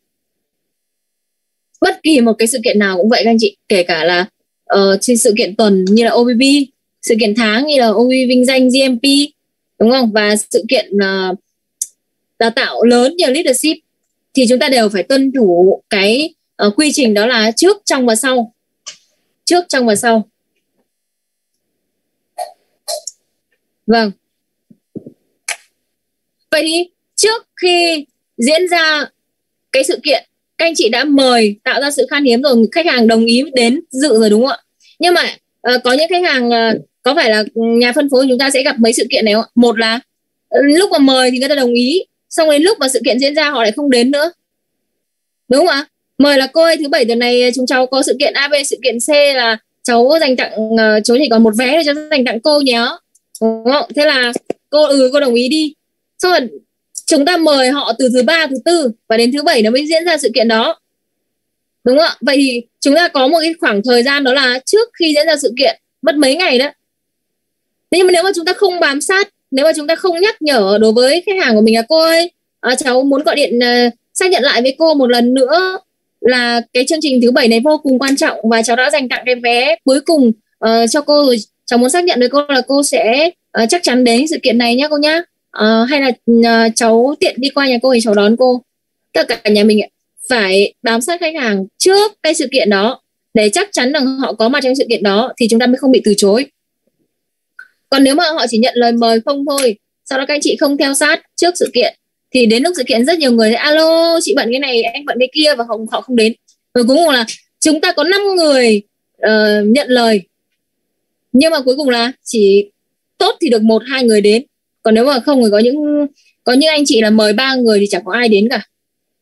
Bất kỳ một cái sự kiện nào cũng vậy các anh chị. Kể cả là sự kiện tuần như là OBB, sự kiện tháng như là OBB vinh danh GMP, đúng không? Và sự kiện đào tạo lớn như là leadership, thì chúng ta đều phải tuân thủ cái quy trình, đó là trước, trong và sau. Trước, trong và sau. Vâng. Vậy thì trước khi diễn ra cái sự kiện, các anh chị đã mời, tạo ra sự khan hiếm rồi, khách hàng đồng ý đến dự rồi, đúng không ạ? Nhưng mà có những khách hàng có phải là nhà phân phối chúng ta sẽ gặp mấy sự kiện này không ạ? Một là lúc mà mời thì người ta đồng ý, xong đến lúc mà sự kiện diễn ra họ lại không đến nữa, đúng không ạ? Mời là cô ơi, thứ 7 tuần này chúng cháu có sự kiện A, B, sự kiện C là cháu dành tặng, cháu chỉ còn một vé để cháu dành tặng cô nhé, đúng không? Thế là cô đồng ý đi. Xong rồi chúng ta mời họ từ thứ 3, thứ 4 và đến thứ 7 nó mới diễn ra sự kiện đó, đúng không ạ? Vậy thì chúng ta có một cái khoảng thời gian, đó là trước khi diễn ra sự kiện, mất mấy ngày đó. Thế nhưng mà nếu mà chúng ta không bám sát, nếu mà chúng ta không nhắc nhở đối với khách hàng của mình là cô ơi, cháu muốn gọi điện xác nhận lại với cô một lần nữa là cái chương trình thứ 7 này vô cùng quan trọng và cháu đã dành tặng cái vé cuối cùng cho cô rồi, cháu muốn xác nhận với cô là cô sẽ chắc chắn đến sự kiện này nhá cô nhá. Hay là cháu tiện đi qua nhà cô thì cháu đón cô. Tất cả nhà mình phải bám sát khách hàng trước cái sự kiện đó để chắc chắn rằng họ có mặt trong sự kiện đó thì chúng ta mới không bị từ chối. Còn nếu mà họ chỉ nhận lời mời không thôi, sau đó các anh chị không theo sát trước sự kiện, thì đến lúc sự kiện rất nhiều người thấy alo chị bận cái này, anh bận cái kia, và họ không đến. Rồi cuối cùng là chúng ta có 5 người nhận lời, nhưng mà cuối cùng là chỉ tốt thì được 1-2 người đến. Còn nếu mà không thì có những anh chị là mời 3 người thì chẳng có ai đến cả.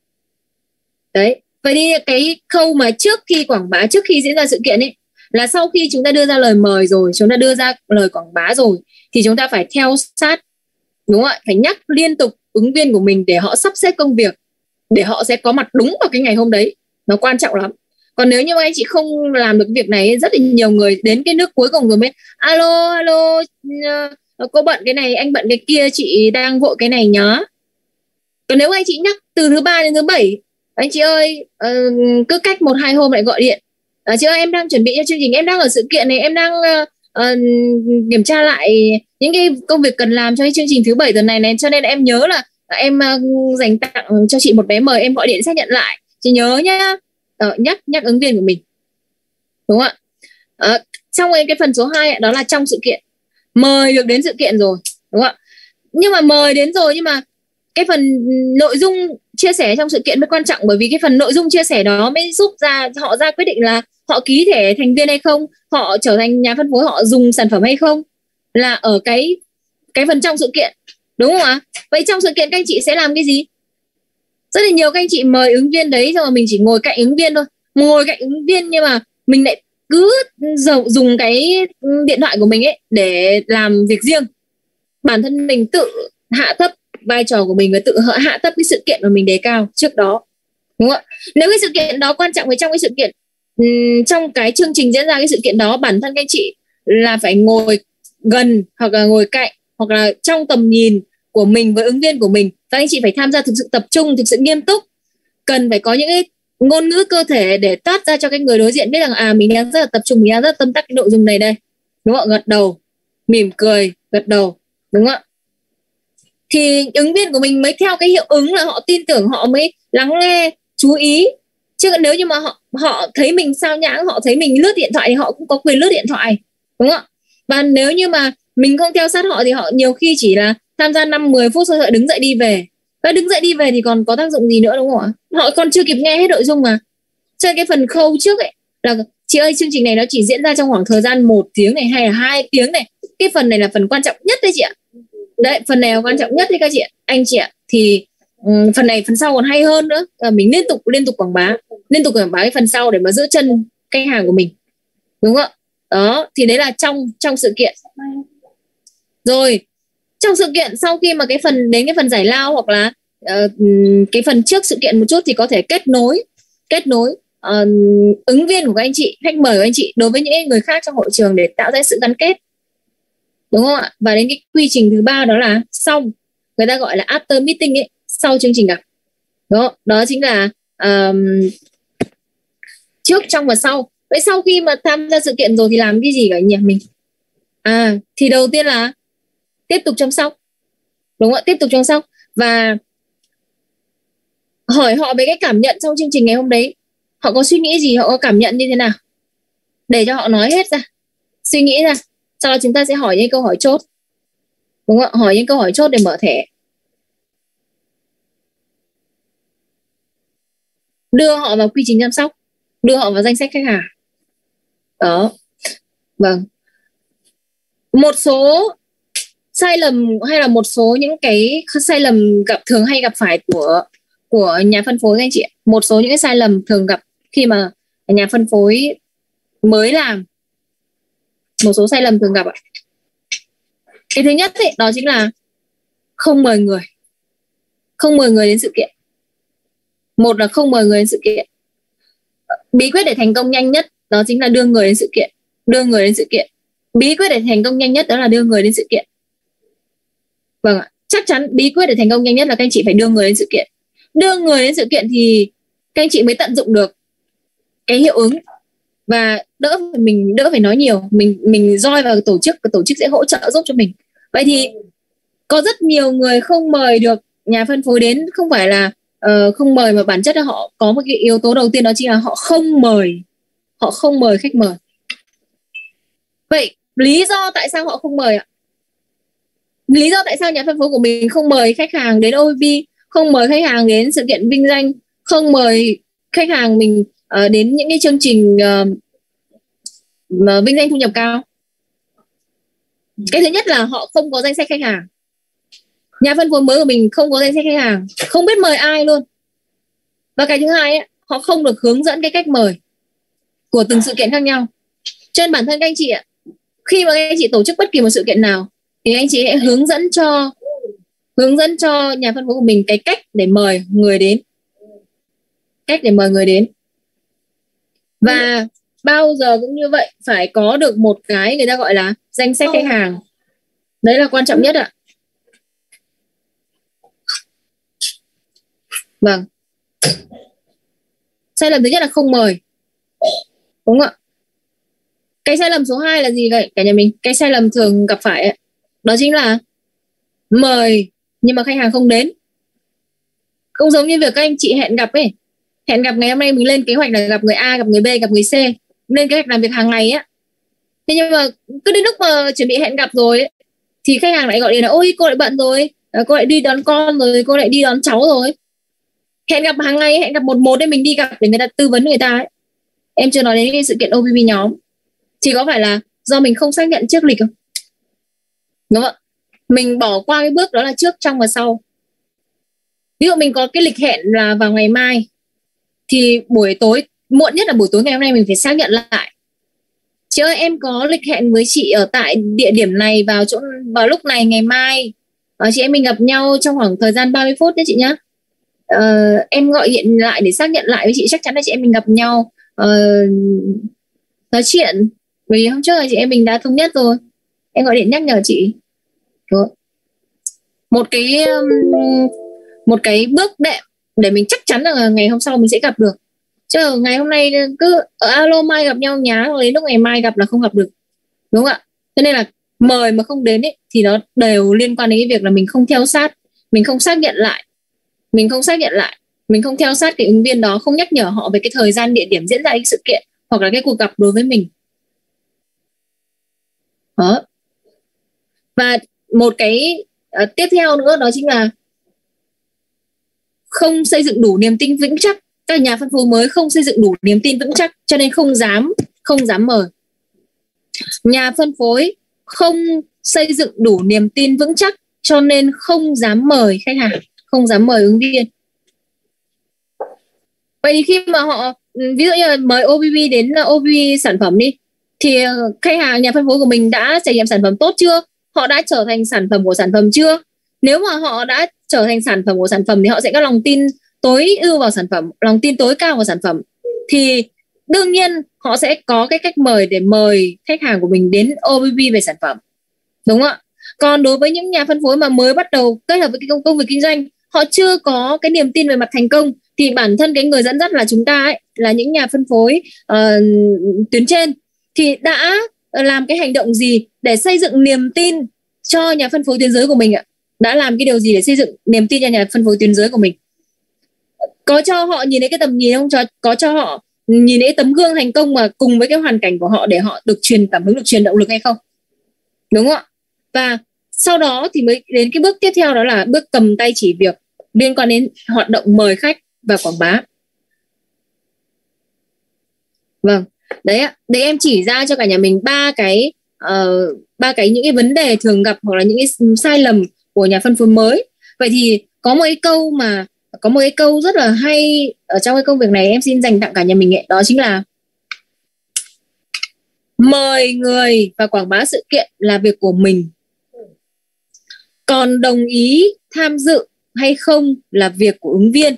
Đấy. Vậy thì cái khâu mà trước khi quảng bá, trước khi diễn ra sự kiện ấy, là sau khi chúng ta đưa ra lời mời rồi, chúng ta đưa ra lời quảng bá rồi, thì chúng ta phải theo sát, đúng không ạ? Phải nhắc liên tục ứng viên của mình để họ sắp xếp công việc, để họ sẽ có mặt đúng vào cái ngày hôm đấy. Nó quan trọng lắm. Còn nếu như anh chị không làm được việc này, rất là nhiều người đến cái nước cuối cùng rồi mới alo cô bận cái này, anh bận cái kia, chị đang vội cái này nhá. Còn nếu anh chị nhắc từ thứ 3 đến thứ 7, anh chị ơi cứ cách 1-2 hôm lại gọi điện, chị ơi em đang chuẩn bị cho chương trình, em đang ở sự kiện này, em đang kiểm tra lại những cái công việc cần làm cho cái chương trình thứ 7 tuần này, cho nên em nhớ là em dành tặng cho chị một vé mời, em gọi điện xác nhận lại, chị nhớ nhá. Nhắc ứng viên của mình, đúng không ạ? Trong cái phần số 2 đó là trong sự kiện. mời được đến sự kiện rồi, đúng không ạ? Nhưng mà mời đến rồi, nhưng mà cái phần nội dung chia sẻ trong sự kiện mới quan trọng, bởi vì cái phần nội dung chia sẻ đó mới giúp họ ra quyết định là họ ký thẻ thành viên hay không, họ trở thành nhà phân phối, họ dùng sản phẩm hay không, là ở cái phần trong sự kiện, đúng không ạ? Vậy trong sự kiện các anh chị sẽ làm cái gì? Rất là nhiều các anh chị mời ứng viên đấy, xong rồi mình chỉ ngồi cạnh ứng viên thôi, ngồi cạnh ứng viên nhưng mà mình lại cứ dùng cái điện thoại của mình ấy để làm việc riêng. Bản thân mình tự hạ thấp vai trò của mình và tự hạ thấp cái sự kiện mà mình đề cao trước đó, đúng không ạ? Nếu cái sự kiện đó quan trọng, thì trong cái sự kiện, trong cái chương trình diễn ra cái sự kiện đó, bản thân các anh chị là phải ngồi gần, hoặc là ngồi cạnh, hoặc là trong tầm nhìn của mình với ứng viên của mình. Các anh chị phải tham gia thực sự tập trung, thực sự nghiêm túc, cần phải có những cái ngôn ngữ cơ thể để toát ra cho cái người đối diện biết rằng mình đang rất là tập trung, mình đang rất là tâm đắc cái nội dung này đây, đúng không ạ? Gật đầu, mỉm cười, gật đầu, đúng không ạ? Thì ứng viên của mình mới theo cái hiệu ứng là họ tin tưởng, họ mới lắng nghe, chú ý. Chứ nếu như mà họ thấy mình sao nhãng, họ thấy mình lướt điện thoại thì họ cũng có quyền lướt điện thoại, đúng không ạ? Và nếu như mà mình không theo sát họ thì họ nhiều khi chỉ là tham gia 5-10 phút rồi họ đứng dậy đi về. Và đứng dậy đi về thì còn có tác dụng gì nữa, đúng không ạ? Họ còn chưa kịp nghe hết nội dung mà. Cho nên cái phần khâu trước ấy là chị ơi, chương trình này nó chỉ diễn ra trong khoảng thời gian 1 tiếng này hay là 2 tiếng này, cái phần này là phần quan trọng nhất đấy chị ạ. Đấy, phần này là quan trọng nhất đấy các chị ạ, anh chị ạ. Thì phần này, phần sau còn hay hơn nữa. Mình liên tục quảng bá cái phần sau để mà giữ chân khách hàng của mình, đúng không ạ? Đó, thì đấy là trong sự kiện. Rồi trong sự kiện, sau khi mà cái phần giải lao hoặc là cái phần trước sự kiện một chút, thì có thể kết nối ứng viên của các anh chị, khách mời của anh chị đối với những người khác trong hội trường để tạo ra sự gắn kết, đúng không ạ? Và đến cái quy trình thứ 3 đó là sau, người ta gọi là after meeting ấy, sau chương trình gặp. Đó chính là trước, trong và sau. Vậy sau khi mà tham gia sự kiện rồi thì làm cái gì cả nhỉ mình? Thì đầu tiên là tiếp tục chăm sóc, đúng không ạ? Tiếp tục chăm sóc và hỏi họ về cái cảm nhận trong chương trình ngày hôm đấy. Họ có suy nghĩ gì, họ có cảm nhận như thế nào, để cho họ nói hết ra, suy nghĩ ra. Sau đó chúng ta sẽ hỏi những câu hỏi chốt, đúng không ạ? Hỏi những câu hỏi chốt để mở thẻ, đưa họ vào quy trình chăm sóc, đưa họ vào danh sách khách hàng. Đó, vâng. Một số sai lầm hay là một số những cái sai lầm thường hay gặp phải của nhà phân phối anh chị ạ. Một số những cái sai lầm thường gặp khi mà nhà phân phối mới làm, một số sai lầm thường gặp ạ. Cái thứ nhất ấy, đó chính là không mời người đến sự kiện. Một là không mời người đến sự kiện. Bí quyết để thành công nhanh nhất đó chính là đưa người đến sự kiện. Bí quyết để thành công nhanh nhất đó là đưa người đến sự kiện. Vâng ạ, chắc chắn bí quyết để thành công nhanh nhất là các anh chị phải đưa người đến sự kiện. Đưa người đến sự kiện thì các anh chị mới tận dụng được cái hiệu ứng, và mình đỡ phải nói nhiều, mình join vào tổ chức sẽ hỗ trợ giúp cho mình. Vậy thì có rất nhiều người không mời được nhà phân phối đến, không phải là không mời, mà bản chất là họ có một cái yếu tố đầu tiên, đó chính là họ không mời khách mời. Vậy lý do tại sao họ không mời ạ? Lý do tại sao nhà phân phối của mình không mời khách hàng đến OVP, không mời khách hàng đến sự kiện vinh danh, không mời khách hàng mình đến những cái chương trình vinh danh thu nhập cao? Cái thứ nhất là họ không có danh sách khách hàng. Nhà phân phối mới của mình không có danh sách khách hàng, không biết mời ai luôn. Và cái thứ hai ấy, họ không được hướng dẫn cái cách mời của từng sự kiện khác nhau. Cho nên bản thân các anh chị ạ, khi mà các anh chị tổ chức bất kỳ một sự kiện nào thì anh chị hãy hướng dẫn cho nhà phân phối của mình cái cách để mời người đến. Và bao giờ cũng như vậy, phải có được một cái người ta gọi là danh sách khách hàng. Đấy là quan trọng nhất ạ. Vâng. Sai lầm thứ nhất là không mời, đúng không ạ? Cái sai lầm số 2 là gì vậy cả nhà mình? Cái sai lầm thường gặp phải ấy, đó chính là mời nhưng mà khách hàng không đến. Không giống như việc các anh chị hẹn gặp ấy. Hẹn gặp ngày hôm nay mình lên kế hoạch là gặp người A, gặp người B, gặp người C, lên kế hoạch làm việc hàng ngày á. Thế nhưng mà cứ đến lúc mà chuẩn bị hẹn gặp rồi ấy, thì khách hàng lại gọi điện là ôi cô lại bận rồi, cô lại đi đón con rồi, cô lại đi đón cháu rồi. Hẹn gặp hàng ngày, hẹn gặp một để mình đi gặp để người ta tư vấn người ta ấy. Em chưa nói đến cái sự kiện OPP nhóm. Thì có phải là do mình không xác nhận trước lịch không? Đúng không ạ? Mình bỏ qua cái bước đó là trước, trong và sau. Ví dụ mình có cái lịch hẹn là vào ngày mai, thì buổi tối, muộn nhất là buổi tối ngày hôm nay mình phải xác nhận lại. Chị ơi, em có lịch hẹn với chị ở tại địa điểm này vào lúc này ngày mai. Chị em mình gặp nhau trong khoảng thời gian 30 phút nhé chị nhé. Em gọi điện lại để xác nhận lại với chị, chắc chắn là chị em mình gặp nhau nói chuyện. Vì hôm trước là chị em mình đã thống nhất rồi. Em gọi điện nhắc nhở chị. Rồi. Một cái bước đệm để mình chắc chắn là ngày hôm sau mình sẽ gặp được. Chứ ngày hôm nay cứ ở alo mai gặp nhau nhá, rồi đến lúc ngày mai gặp là không gặp được. Đúng không ạ? Cho nên là mời mà không đến ấy, thì nó đều liên quan đến cái việc là mình không theo sát, mình không xác nhận lại, mình không theo sát cái ứng viên đó, không nhắc nhở họ về cái thời gian địa điểm diễn ra cái sự kiện hoặc là cái cuộc gặp đối với mình. Đó. Và một cái tiếp theo nữa đó chính là không xây dựng đủ niềm tin vững chắc. Các nhà phân phối mới không xây dựng đủ niềm tin vững chắc, cho nên không dám mời. Nhà phân phối không xây dựng đủ niềm tin vững chắc, cho nên không dám mời khách hàng, không dám mời ứng viên. Vậy thì khi mà họ ví dụ như là mời OPP đến OPP sản phẩm đi, thì khách hàng, nhà phân phối của mình đã trải nghiệm sản phẩm tốt chưa? Họ đã trở thành sản phẩm của sản phẩm chưa? Nếu mà họ đã trở thành sản phẩm của sản phẩm thì họ sẽ có lòng tin tối ưu vào sản phẩm, lòng tin tối cao vào sản phẩm. Thì đương nhiên họ sẽ có cái cách mời để mời khách hàng của mình đến OPP về sản phẩm. Đúng không ạ? Còn đối với những nhà phân phối mà mới bắt đầu kết hợp với cái công việc kinh doanh, họ chưa có cái niềm tin về mặt thành công, thì bản thân cái người dẫn dắt là chúng ta ấy, là những nhà phân phối tuyến trên, thì đã làm cái hành động gì để xây dựng niềm tin cho nhà phân phối tuyến dưới của mình ạ? Đã làm cái điều gì để xây dựng niềm tin cho nhà phân phối tuyến dưới của mình? Có cho họ nhìn thấy cái tầm nhìn không? Có cho họ nhìn thấy tấm gương thành công mà cùng với cái hoàn cảnh của họ để họ được truyền cảm hứng, được truyền động lực hay không? Đúng không ạ? Và sau đó thì mới đến cái bước tiếp theo, đó là bước cầm tay chỉ việc liên quan đến hoạt động mời khách và quảng bá. Vâng, đấy ạ. Đấy, em chỉ ra cho cả nhà mình ba cái những cái vấn đề thường gặp hoặc là những cái sai lầm của nhà phân phối mới. Vậy thì có một cái câu rất là hay ở trong cái công việc này, em xin dành tặng cả nhà mình ấy, đó chính là mời người và quảng bá sự kiện là việc của mình, còn đồng ý tham dự hay không là việc của ứng viên.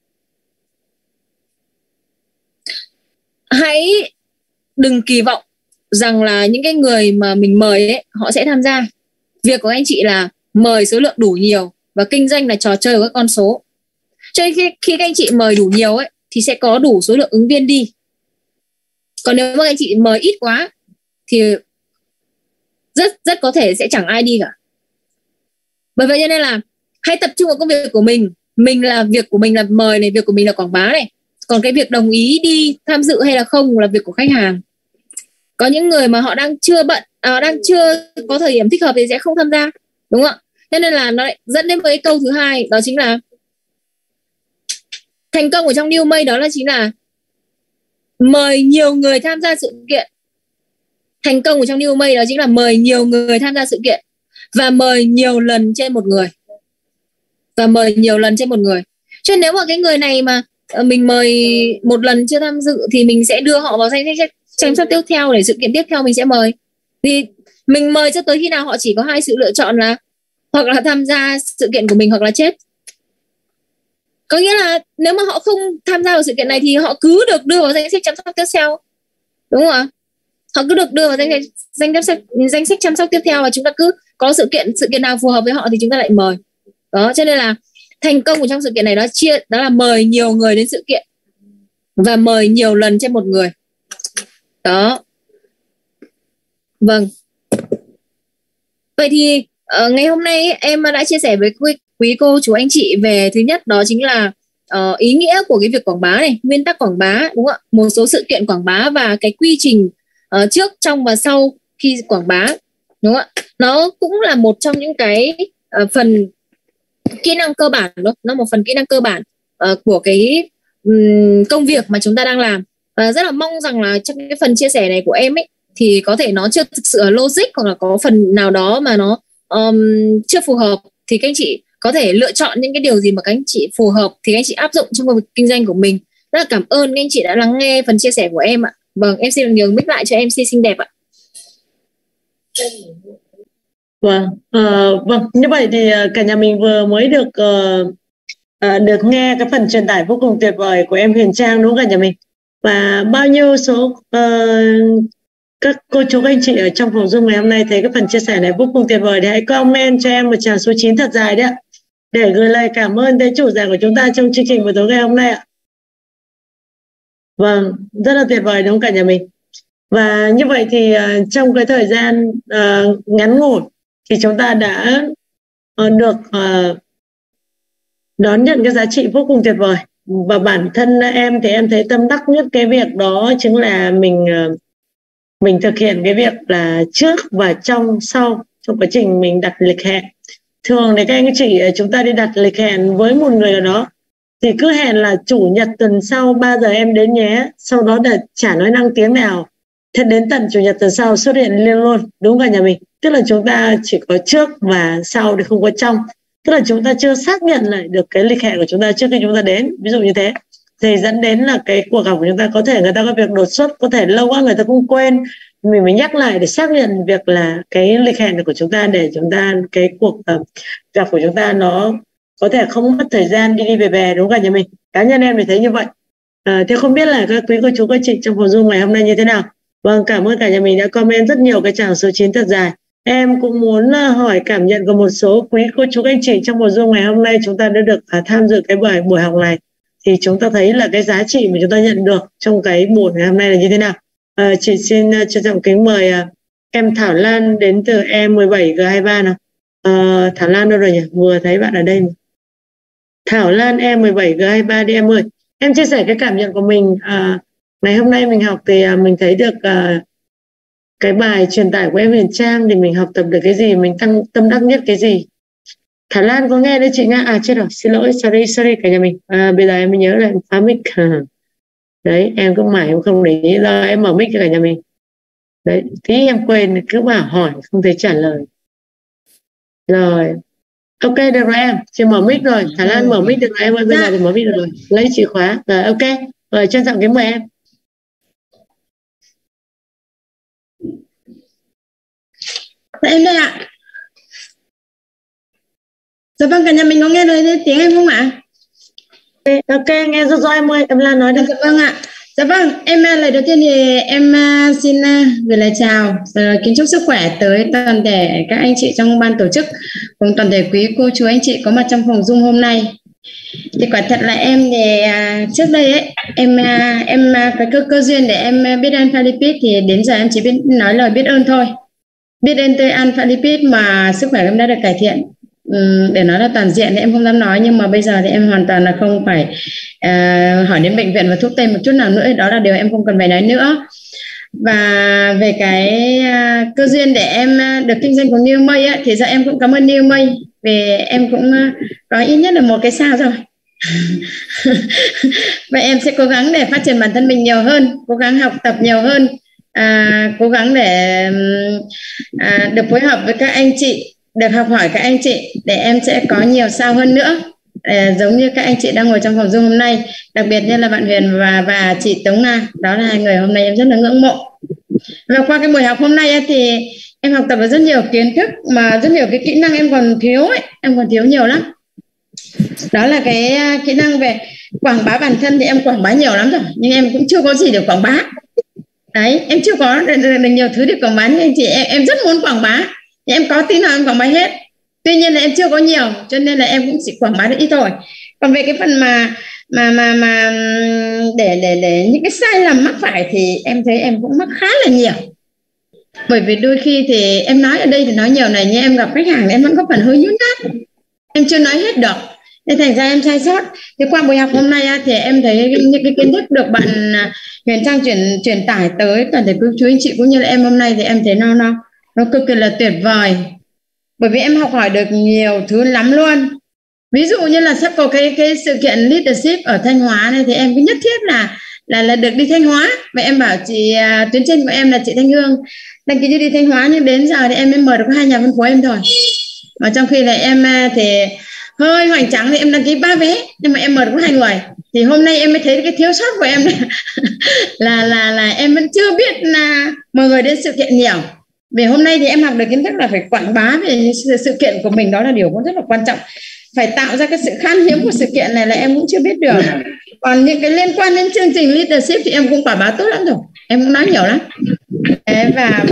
Hãy đừng kỳ vọng rằng là những cái người mà mình mời ấy, họ sẽ tham gia. Việc của anh chị là mời số lượng đủ nhiều, và kinh doanh là trò chơi của các con số. Cho nên khi các anh chị mời đủ nhiều ấy, thì sẽ có đủ số lượng ứng viên đi. Còn nếu mà anh chị mời ít quá thì rất có thể sẽ chẳng ai đi cả. Bởi vậy cho nên là hãy tập trung vào công việc của mình. Việc của mình là mời này, việc của mình là quảng bá này. Còn cái việc đồng ý đi tham dự hay là không là việc của khách hàng. Có những người mà họ đang chưa bận, đang chưa có thời điểm thích hợp thì sẽ không tham gia. Đúng không ạ? Thế nên là nó lại dẫn đến với câu thứ hai, đó chính là thành công ở trong New May, đó là chính là mời nhiều người tham gia sự kiện. Thành công ở trong New May đó chính là mời nhiều người tham gia sự kiện và mời nhiều lần trên một người. Cho nên nếu mà cái người này mà mình mời một lần chưa tham dự thì mình sẽ đưa họ vào danh sách tiếp theo, để sự kiện tiếp theo mình sẽ mời. Vì mình mời cho tới khi nào họ chỉ có hai sự lựa chọn là hoặc là tham gia sự kiện của mình hoặc là chết. Có nghĩa là nếu mà họ không tham gia vào sự kiện này thì họ cứ được đưa vào danh sách chăm sóc tiếp theo. Đúng không ạ? Họ cứ được đưa vào danh sách chăm sóc tiếp theo, và chúng ta cứ có sự kiện nào phù hợp với họ thì chúng ta lại mời. Đó, cho nên là thành công của trong sự kiện này đó là mời nhiều người đến sự kiện và mời nhiều lần trên một người. Đó. Vâng. Vậy thì ngày hôm nay em đã chia sẻ với quý cô chú anh chị về thứ nhất, đó chính là ý nghĩa của cái việc quảng bá này, nguyên tắc quảng bá, đúng không ạ? Một số sự kiện quảng bá và cái quy trình trước, trong và sau khi quảng bá, đúng không ạ? Nó cũng là một trong những cái phần kỹ năng cơ bản đó, nó một phần kỹ năng cơ bản của cái công việc mà chúng ta đang làm. Và rất là mong rằng là trong cái phần chia sẻ này của em ấy thì có thể nó chưa thực sự logic, hoặc là có phần nào đó mà nó chưa phù hợp, thì các anh chị có thể lựa chọn những cái điều gì mà các anh chị phù hợp thì các anh chị áp dụng trong công việc kinh doanh của mình. Rất là cảm ơn các anh chị đã lắng nghe phần chia sẻ của em ạ. Vâng, em xin được nhường mic lại cho MC xinh đẹp ạ. Vâng, vâng, như vậy thì cả nhà mình vừa mới được được nghe cái phần truyền tải vô cùng tuyệt vời của em Huyền Trang, đúng không cả nhà mình? Và bao nhiêu số các cô chú các anh chị ở trong phòng Zoom ngày hôm nay thấy cái phần chia sẻ này vô cùng tuyệt vời thì hãy comment cho em một tràng số 9 thật dài đấy ạ, để gửi lời cảm ơn tới chủ giảng của chúng ta trong chương trình buổi tối ngày hôm nay ạ. Vâng, rất là tuyệt vời đúng không cả nhà mình? Và như vậy thì trong cái thời gian ngắn ngủi thì chúng ta đã được đón nhận cái giá trị vô cùng tuyệt vời. Và bản thân em thì em thấy tâm đắc nhất cái việc đó chính là mình thực hiện cái việc là trước và sau trong quá trình mình đặt lịch hẹn. Thường thì các anh chị chúng ta đi đặt lịch hẹn với một người nào đó thì cứ hẹn là chủ nhật tuần sau 3 giờ em đến nhé, sau đó là chả nói năng tiếng nào, thế đến tận chủ nhật tuần sau xuất hiện liên luôn, đúng cả nhà mình? Tức là chúng ta chỉ có trước và sau thì không có trong, tức là chúng ta chưa xác nhận lại được cái lịch hẹn của chúng ta trước khi chúng ta đến, ví dụ như thế thì dẫn đến là cái cuộc gặp của chúng ta có thể người ta có việc đột xuất, có thể lâu quá người ta cũng quên, mình mới nhắc lại để xác nhận việc là cái lịch hẹn của chúng ta, để chúng ta cái cuộc gặp của chúng ta nó có thể không mất thời gian đi về, đúng cả nhà mình? Cá nhân em thì thấy như vậy. Thế không biết là các quý cô chú các chị trong phòng Zoom ngày hôm nay như thế nào? Vâng, cảm ơn cả nhà mình đã comment rất nhiều cái tràng số 9 thật dài. Em cũng muốn hỏi cảm nhận của một số quý cô chú các anh chị trong phòng Zoom ngày hôm nay chúng ta đã được tham dự cái buổi học này, thì chúng ta thấy là cái giá trị mà chúng ta nhận được trong cái buổi ngày hôm nay là như thế nào? Chị xin trân trọng kính mời em Thảo Lan đến từ E17G23 nào. Thảo Lan đâu rồi nhỉ? Vừa thấy bạn ở đây mà. Thảo Lan E17G23 đi em ơi. Em chia sẻ cái cảm nhận của mình. Ngày hôm nay mình học thì mình thấy được cái bài truyền tải của em Huyền Trang thì mình học tập được cái gì, mình tăng tâm đắc nhất cái gì. Thảo Lan có nghe đấy chị Nga? Chết rồi, xin lỗi, sorry cả nhà mình. Bây giờ em mới nhớ là em phá mic. Đấy, em cứ mãi em không để ý, giờ em mở mic cho cả nhà mình. Đấy, tí em quên cứ bảo hỏi không thấy trả lời. Rồi, ok được rồi em, chị mở mic rồi. Thảo Lan mở mic được rồi em ơi, bây giờ thì mở mic được rồi. Lấy chìa khóa, rồi ok. Rồi trân trọng kính mời em. Em đây ạ. Dạ vâng, cả nhà mình có nghe thấy tiếng em không ạ? Ok, nghe rõ em ơi, em Lan nói đi. Dạ vâng ạ. Dạ vâng, em lời đầu tiên thì em xin gửi lời chào, kính chúc sức khỏe tới toàn thể các anh chị trong ban tổ chức cùng toàn thể quý cô chú anh chị có mặt trong phòng Zoom hôm nay. Thì quả thật là em thì trước đây ấy em cái cơ duyên để em biết ơn Philippics thì đến giờ em chỉ biết nói lời biết ơn thôi. Biết ơn tới An Philippics mà sức khỏe em đã được cải thiện. Để nói là toàn diện thì em không dám nói, nhưng mà bây giờ thì em hoàn toàn là không phải hỏi đến bệnh viện và thuốc tây một chút nào nữa, đó là điều em không cần phải nói nữa. Và về cái cơ duyên để em được kinh doanh của New May á, thì giờ em cũng cảm ơn New May vì em cũng có ít nhất là một cái sao rồi. Vậy em sẽ cố gắng để phát triển bản thân mình nhiều hơn, cố gắng học tập nhiều hơn, cố gắng để được phối hợp với các anh chị, được học hỏi các anh chị để em sẽ có nhiều sao hơn nữa, giống như các anh chị đang ngồi trong phòng Zoom hôm nay, đặc biệt như là bạn Huyền và chị Tống Nga, đó là hai người hôm nay em rất là ngưỡng mộ. Và qua cái buổi học hôm nay thì em học tập được rất nhiều kiến thức, mà rất nhiều cái kỹ năng em còn thiếu ấy, em còn thiếu nhiều lắm. Đó là cái kỹ năng về quảng bá bản thân thì em quảng bá nhiều lắm rồi, nhưng em cũng chưa có gì để quảng bá. Đấy, em chưa có được nhiều thứ để quảng bá như anh chị. Em rất muốn quảng bá, em có tí nào em quảng bá hết. Tuy nhiên là em chưa có nhiều, cho nên là em cũng chỉ quảng bá được ít thôi. Còn về cái phần mà để những cái sai lầm mắc phải thì em thấy em cũng mắc khá là nhiều. Bởi vì đôi khi thì em nói ở đây thì nói nhiều này, nhưng em gặp khách hàng em vẫn có phần hơi nhút nhát, em chưa nói hết được, nên thành ra em sai sót. Thì qua buổi học hôm nay thì em thấy những cái kiến thức được bạn Huyền Trang truyền tải tới toàn thể quý chú anh chị cũng như là em hôm nay thì em thấy nó cực kỳ là tuyệt vời, bởi vì em học hỏi được nhiều thứ lắm luôn. Ví dụ như là sắp có cái sự kiện leadership ở Thanh Hóa này thì em cứ nhất thiết là được đi Thanh Hóa. Và em bảo chị tuyến trên của em là chị Thanh Hương đăng ký đi Thanh Hóa, nhưng đến giờ thì em mới mời được có 2 nhà phân phối em thôi. Mà trong khi là em thì hơi hoành tráng thì em đăng ký 3 vé nhưng mà em mời được có 2 người. Thì hôm nay em mới thấy cái thiếu sót của em là em vẫn chưa biết là mọi người đến sự kiện nhiều. Vì hôm nay thì em học được kiến thức là phải quảng bá về sự kiện của mình, đó là điều cũng rất là quan trọng. Phải tạo ra cái sự khan hiếm của sự kiện này là em cũng chưa biết được. Còn những cái liên quan đến chương trình leadership thì em cũng quảng bá tốt lắm rồi, em cũng nói nhiều lắm. Và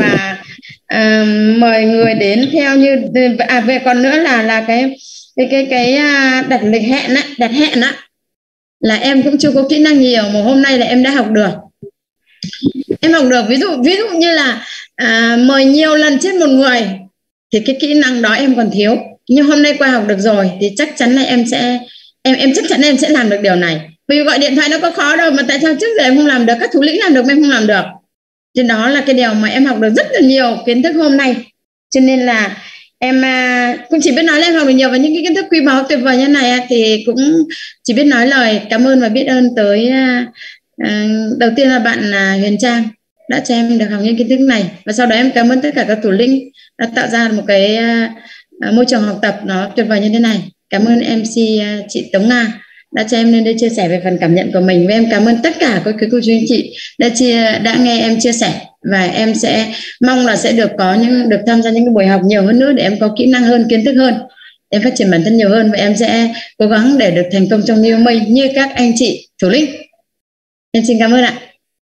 mời người đến theo như về còn nữa là cái đặt lịch hẹn á, đặt hẹn á là em cũng chưa có kỹ năng nhiều, mà hôm nay là em đã học được. Em học được ví dụ như là mời nhiều lần trên một người thì cái kỹ năng đó em còn thiếu, nhưng hôm nay qua học được rồi thì chắc chắn là em chắc chắn em sẽ làm được điều này. Vì gọi điện thoại nó có khó đâu mà tại sao trước giờ em không làm được, các thủ lĩnh làm được mà em không làm được. Thì đó là cái điều mà em học được rất là nhiều kiến thức hôm nay. Cho nên là em cũng chỉ biết nói là em học được nhiều, và những cái kiến thức quý báu tuyệt vời như này thì cũng chỉ biết nói lời cảm ơn và biết ơn tới đầu tiên là bạn Huyền Trang đã cho em được học những kiến thức này, và sau đó em cảm ơn tất cả các thủ lĩnh đã tạo ra một cái môi trường học tập nó tuyệt vời như thế này. Cảm ơn MC chị Tống Nga đã cho em lên đây chia sẻ về phần cảm nhận của mình, và em cảm ơn tất cả các cô chú anh chị đã nghe em chia sẻ, và em sẽ mong là sẽ được tham gia những cái buổi học nhiều hơn nữa để em có kỹ năng hơn, kiến thức hơn, em phát triển bản thân nhiều hơn, và em sẽ cố gắng để được thành công trong New May như các anh chị thủ lĩnh. Em xin cảm ơn ạ.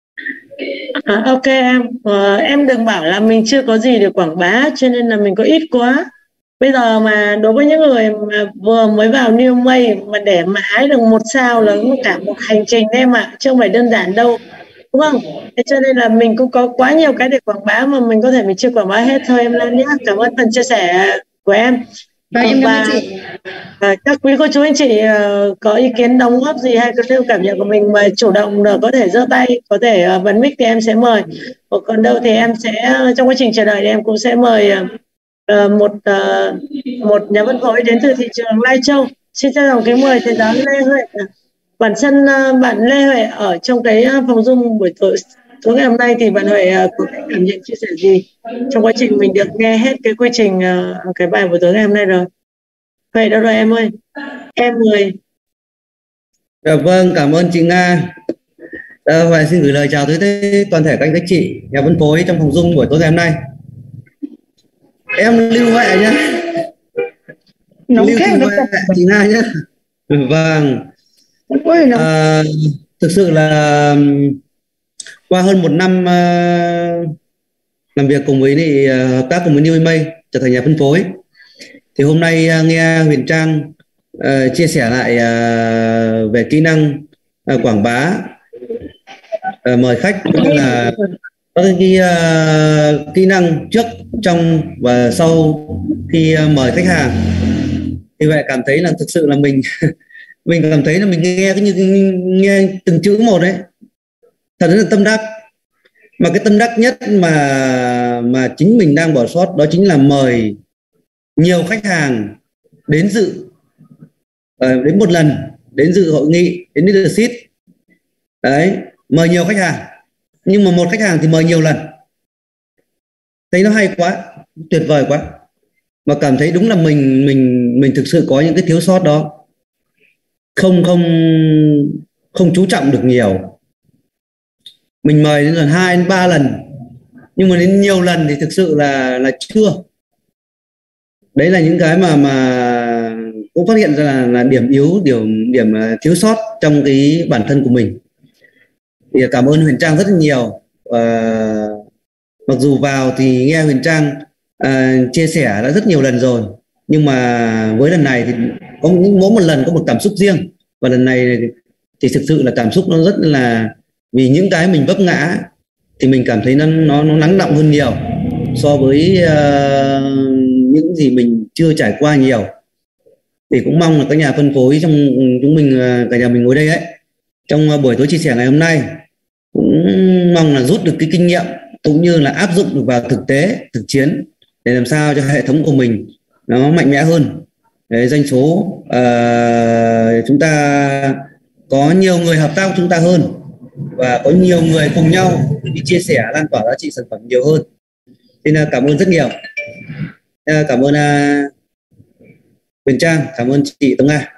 Ok em đừng bảo là mình chưa có gì để quảng bá cho nên là mình có ít quá. Bây giờ mà đối với những người mà vừa mới vào New May mà để mà hái được 1 sao là cả một hành trình em ạ, chứ không phải đơn giản đâu, đúng không? Thế cho nên là mình cũng có quá nhiều cái để quảng bá mà mình có thể mình chưa quảng bá hết thôi em Lan nhé. Cảm ơn phần chia sẻ của em. Và các quý cô chú anh chị có ý kiến đóng góp gì hay có theo cảm nhận của mình mà chủ động có thể giơ tay, có thể bật mic thì em sẽ mời. Còn đâu thì em sẽ trong quá trình chờ đợi thì em cũng sẽ mời một nhà phân phối đến từ thị trường Lai Châu. Xin trân trọng kính mời thầy giáo Lê Huệ. Bản thân bạn Lê Huệ ở trong cái phòng Zoom buổi tối ngày hôm nay thì bạn Huệ có cái cảm nhận chia sẻ gì trong quá trình mình được nghe hết cái quy trình cái bài buổi tối ngày hôm nay rồi? Huệ đâu rồi em ơi? Em người. Dạ vâng, cảm ơn chị Nga. Huệ xin gửi lời chào tới toàn thể các anh chị nhà phân phối trong phòng Zoom buổi tối ngày hôm nay. Em Lưu Huệ nhé. Lưu Huệ chị Nga nhé. Vâng. Thực sự là qua hơn 1 năm làm việc cùng với hợp tác cùng với New May trở thành nhà phân phối, thì hôm nay nghe Huyền Trang chia sẻ lại về kỹ năng quảng bá, mời khách cũng như là các kỹ năng trước, trong và sau khi mời khách hàng, thì vậy cảm thấy là thực sự là mình cảm thấy là mình nghe như nghe từng chữ một đấy, thật là tâm đắc. Mà cái tâm đắc nhất mà chính mình đang bỏ sót đó chính là mời nhiều khách hàng đến dự, đến một lần đến dự hội nghị, đến leadership đấy, mời nhiều khách hàng, nhưng mà một khách hàng thì mời nhiều lần, thấy nó hay quá, tuyệt vời quá, mà cảm thấy đúng là mình thực sự có những cái thiếu sót đó, không chú trọng được nhiều. Mình mời đến lần 2 đến 3 lần, nhưng mà đến nhiều lần thì thực sự là chưa. Đấy là những cái mà cũng phát hiện ra là điểm yếu, điểm thiếu sót trong cái bản thân của mình. Thì cảm ơn Huyền Trang rất là nhiều. Mặc dù vào thì nghe Huyền Trang chia sẻ đã rất nhiều lần rồi, nhưng mà với lần này thì mỗi một lần có một cảm xúc riêng, và lần này thì thực sự là cảm xúc nó rất là, vì những cái mình vấp ngã thì mình cảm thấy nó lắng đọng hơn nhiều so với những gì mình chưa trải qua nhiều. Thì cũng mong là các nhà phân phối trong chúng mình, cả nhà mình ngồi đây ấy, trong buổi tối chia sẻ ngày hôm nay cũng cũng mong là rút được cái kinh nghiệm cũng như là áp dụng được vào thực tế, thực chiến để làm sao cho hệ thống của mình nó mạnh mẽ hơn. Đấy, doanh số chúng ta có nhiều người hợp tác với chúng ta hơn và có nhiều người cùng nhau đi chia sẻ, lan tỏa giá trị sản phẩm nhiều hơn. Thế nên cảm ơn rất nhiều. Cảm ơn Huyền Trang, cảm ơn chị Tống Nga.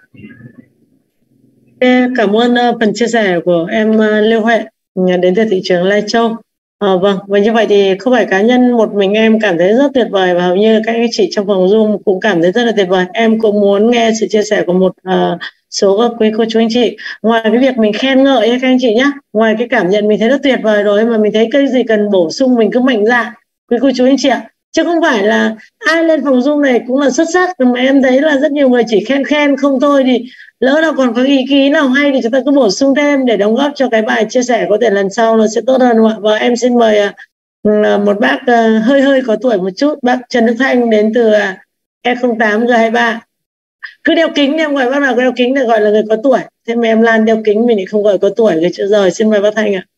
Cảm ơn phần chia sẻ của em Lê Huệ đến từ thị trường Lai Châu. Vâng, và như vậy thì không phải cá nhân một mình em cảm thấy rất tuyệt vời, và hầu như các anh chị trong phòng Zoom cũng cảm thấy rất là tuyệt vời. Em cũng muốn nghe sự chia sẻ của một số các quý cô chú anh chị. Ngoài cái việc mình khen ngợi các anh chị nhé, ngoài cái cảm nhận mình thấy rất tuyệt vời rồi, mà mình thấy cái gì cần bổ sung mình cứ mạnh dạn quý cô chú anh chị ạ. Chứ không phải là ai lên phòng Zoom này cũng là xuất sắc, mà em thấy là rất nhiều người chỉ khen không thôi, thì lỡ đâu còn có ý kiến nào hay thì chúng ta cứ bổ sung thêm để đóng góp cho cái bài chia sẻ có thể lần sau nó sẽ tốt hơn, đúng không ạ? Và em xin mời một bác hơi có tuổi một chút, bác Trần Đức Thanh đến từ E08 G23. Cứ đeo kính, em gọi bác nào có đeo kính để gọi là người có tuổi. Thế mà em Lan đeo kính mình thì không gọi có tuổi cái chữ rồi. Xin mời bác Thanh ạ.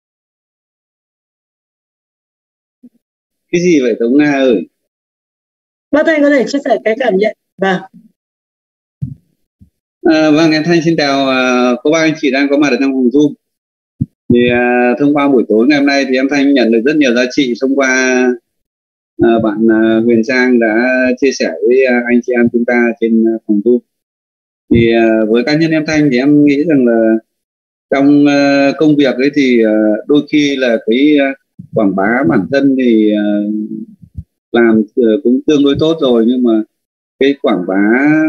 Cái gì vậy Tống Nga ơi? Bác Thanh có thể chia sẻ cái cảm nhận. Vâng. Vâng, em Thanh xin chào cô bác anh chị đang có mặt ở trong phòng Zoom. Thì thông qua buổi tối ngày hôm nay thì em Thanh nhận được rất nhiều giá trị thông qua bạn Huyền Trang đã chia sẻ với anh chị em chúng ta trên phòng Zoom. Thì với cá nhân em Thanh thì em nghĩ rằng là trong công việc ấy thì đôi khi là cái quảng bá bản thân thì làm cũng tương đối tốt rồi, nhưng mà cái quảng bá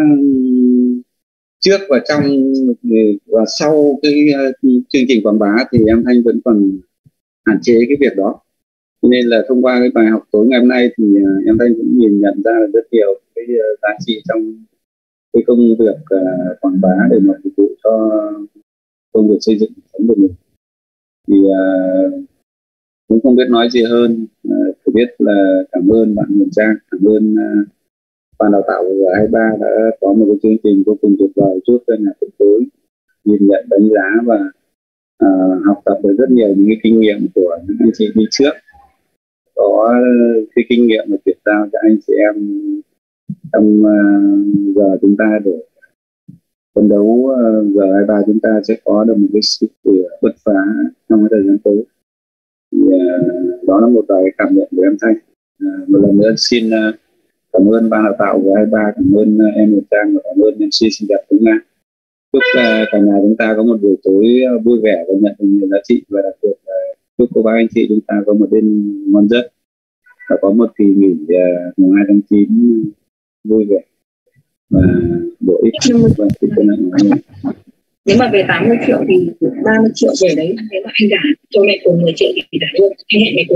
trước và trong và sau cái chương trình quảng bá thì em Thanh vẫn còn hạn chế cái việc đó. Nên là thông qua cái bài học tối ngày hôm nay thì em Thanh cũng nhìn nhận ra là rất nhiều cái giá trị trong cái công việc quảng bá để mà phục vụ cho công việc xây dựng sống của mình. Thì cũng không biết nói gì hơn, chỉ biết là cảm ơn bạn Huyền Trang, cảm ơn ban đào tạo của G23 đã có một cái chương trình vô cùng tuyệt vời giúp cho nhà phân phối nhìn nhận, đánh giá và học tập được rất nhiều những cái kinh nghiệm của những anh chị đi trước, có cái kinh nghiệm mà chuyển giao cho anh chị em trong giờ chúng ta để phấn đấu G23 chúng ta sẽ có được một cái sự bứt phá trong cái thời gian tới. Thì đó là một vài cảm nhận của em Thanh. Một lần nữa xin cảm ơn ban đào tạo của G23, cảm ơn em Huyền Trang và cảm ơn MC xinh đẹp Tống Nga. Chúc cả nhà chúng ta có một buổi tối vui vẻ và nhận được nhiều giá trị, và đặc biệt là chúc cô bác anh chị chúng ta có một đêm ngon giấc và có một kỳ nghỉ mùng 2 tháng 9 vui vẻ và bổ ích. Nếu mà về 80 triệu thì 30 triệu về đấy, nếu mà anh trả cho mẹ cùng 10 triệu thì trả luôn, anh hẹn mẹ cùng.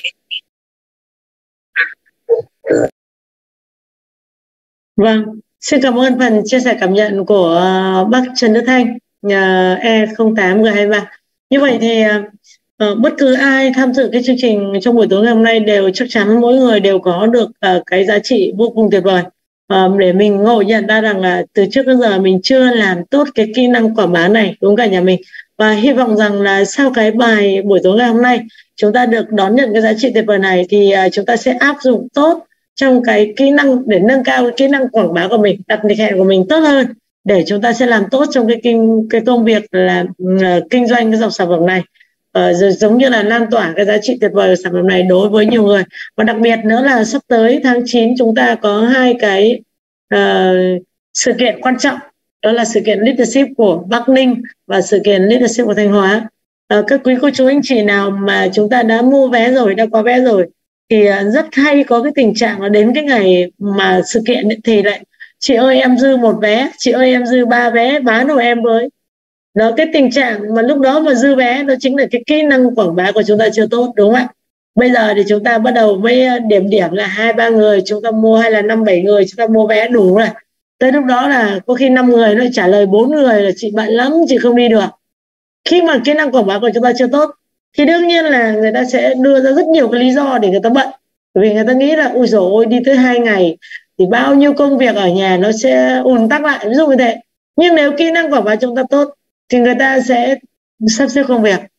Vâng, xin cảm ơn phần chia sẻ cảm nhận của bác Trần Đức Thanh, E08 G23. Như vậy thì bất cứ ai tham dự cái chương trình trong buổi tối ngày hôm nay đều chắc chắn mỗi người đều có được cái giá trị vô cùng tuyệt vời. Để mình ngộ nhận ra rằng là từ trước đến giờ mình chưa làm tốt cái kỹ năng quảng bá này đúng cả nhà mình. Và hy vọng rằng là sau cái bài buổi tối ngày hôm nay chúng ta được đón nhận cái giá trị tuyệt vời này thì chúng ta sẽ áp dụng tốt trong cái kỹ năng để nâng cao cái kỹ năng quảng bá của mình, đặt lịch hẹn của mình tốt hơn, để chúng ta sẽ làm tốt trong cái công việc là kinh doanh cái dòng sản phẩm này. Giống như là lan tỏa cái giá trị tuyệt vời của sản phẩm này đối với nhiều người. Và đặc biệt nữa là sắp tới tháng 9 chúng ta có hai cái sự kiện quan trọng, đó là sự kiện Leadership của Bắc Ninh và sự kiện Leadership của Thanh Hóa. Các quý cô chú anh chị nào mà chúng ta đã mua vé rồi, đã có vé rồi thì rất hay có cái tình trạng là đến cái ngày mà sự kiện thì lại chị ơi em dư một vé, chị ơi em dư 3 vé, bán hộ em với. Đó, cái tình trạng mà lúc đó mà dư vé đó chính là cái kỹ năng quảng bá của chúng ta chưa tốt, đúng không ạ? Bây giờ thì chúng ta bắt đầu với điểm là 2-3 người chúng ta mua, hay là 5-7 người chúng ta mua vé đủ rồi. Tới lúc đó là có khi 5 người nó trả lời 4 người là chị bận lắm, chị không đi được. Khi mà kỹ năng quảng bá của chúng ta chưa tốt thì đương nhiên là người ta sẽ đưa ra rất nhiều cái lý do để người ta bận. Bởi vì người ta nghĩ là ui dồi ôi đi tới 2 ngày thì bao nhiêu công việc ở nhà nó sẽ ùn tắc lại, ví dụ như thế. Nhưng nếu kỹ năng quảng bá chúng ta tốt thì người ta sẽ sắp xếp công việc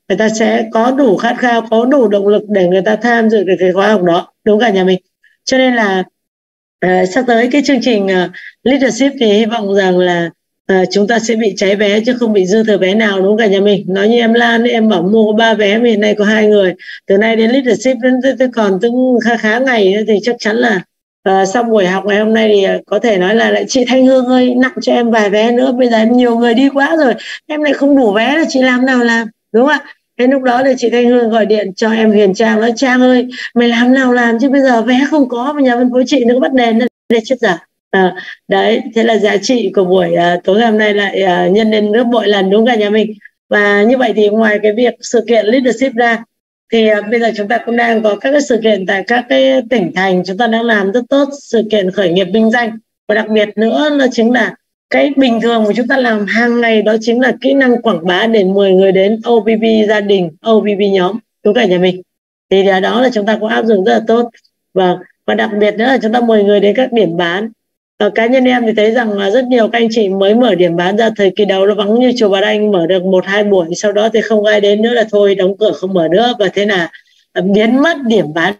người ta sẽ có đủ khát khao, có đủ động lực để người ta tham dự được cái khóa học đó, đúng cả nhà mình. Cho nên là sắp tới cái chương trình leadership thì hy vọng rằng là chúng ta sẽ bị cháy vé chứ không bị dư thừa vé nào, đúng cả nhà mình. Nói như em Lan em bảo mua có 3 vé mà hiện nay có 2 người, từ nay đến leadership đến còn khá khá ngày nữa, thì chắc chắn là sau buổi học ngày hôm nay thì có thể nói là lại chị Thanh Hương ơi, nặng cho em vài vé nữa, bây giờ em nhiều người đi quá rồi, em lại không đủ vé là chị làm nào làm, đúng không ạ? Thế lúc đó thì chị Thanh Hương gọi điện cho em Huyền Trang nói: Trang ơi, mày làm nào làm chứ bây giờ vé không có mà nhà phân phối chị nó có bắt đèn nó để chết giờ. Đấy, thế là giá trị của buổi tối ngày hôm nay lại nhân lên gấp bội lần, đúng cả nhà mình. Và như vậy thì ngoài cái việc sự kiện leadership ra thì bây giờ chúng ta cũng đang có các cái sự kiện tại các cái tỉnh thành, chúng ta đang làm rất tốt sự kiện khởi nghiệp vinh danh. Và đặc biệt nữa nó chính là cái bình thường của chúng ta làm hàng ngày, đó chính là kỹ năng quảng bá để 10 người đến OPP gia đình, OPP nhóm, đúng cả nhà mình. Thì đó là chúng ta cũng áp dụng rất là tốt. Và đặc biệt nữa là chúng ta 10 người đến các điểm bán. Cá nhân em thì thấy rằng là rất nhiều các anh chị mới mở điểm bán ra, thời kỳ đầu nó vắng như chùa Bà Đanh, mở được 1-2 buổi, sau đó thì không ai đến nữa là thôi đóng cửa không mở nữa, và thế là biến mất điểm bán.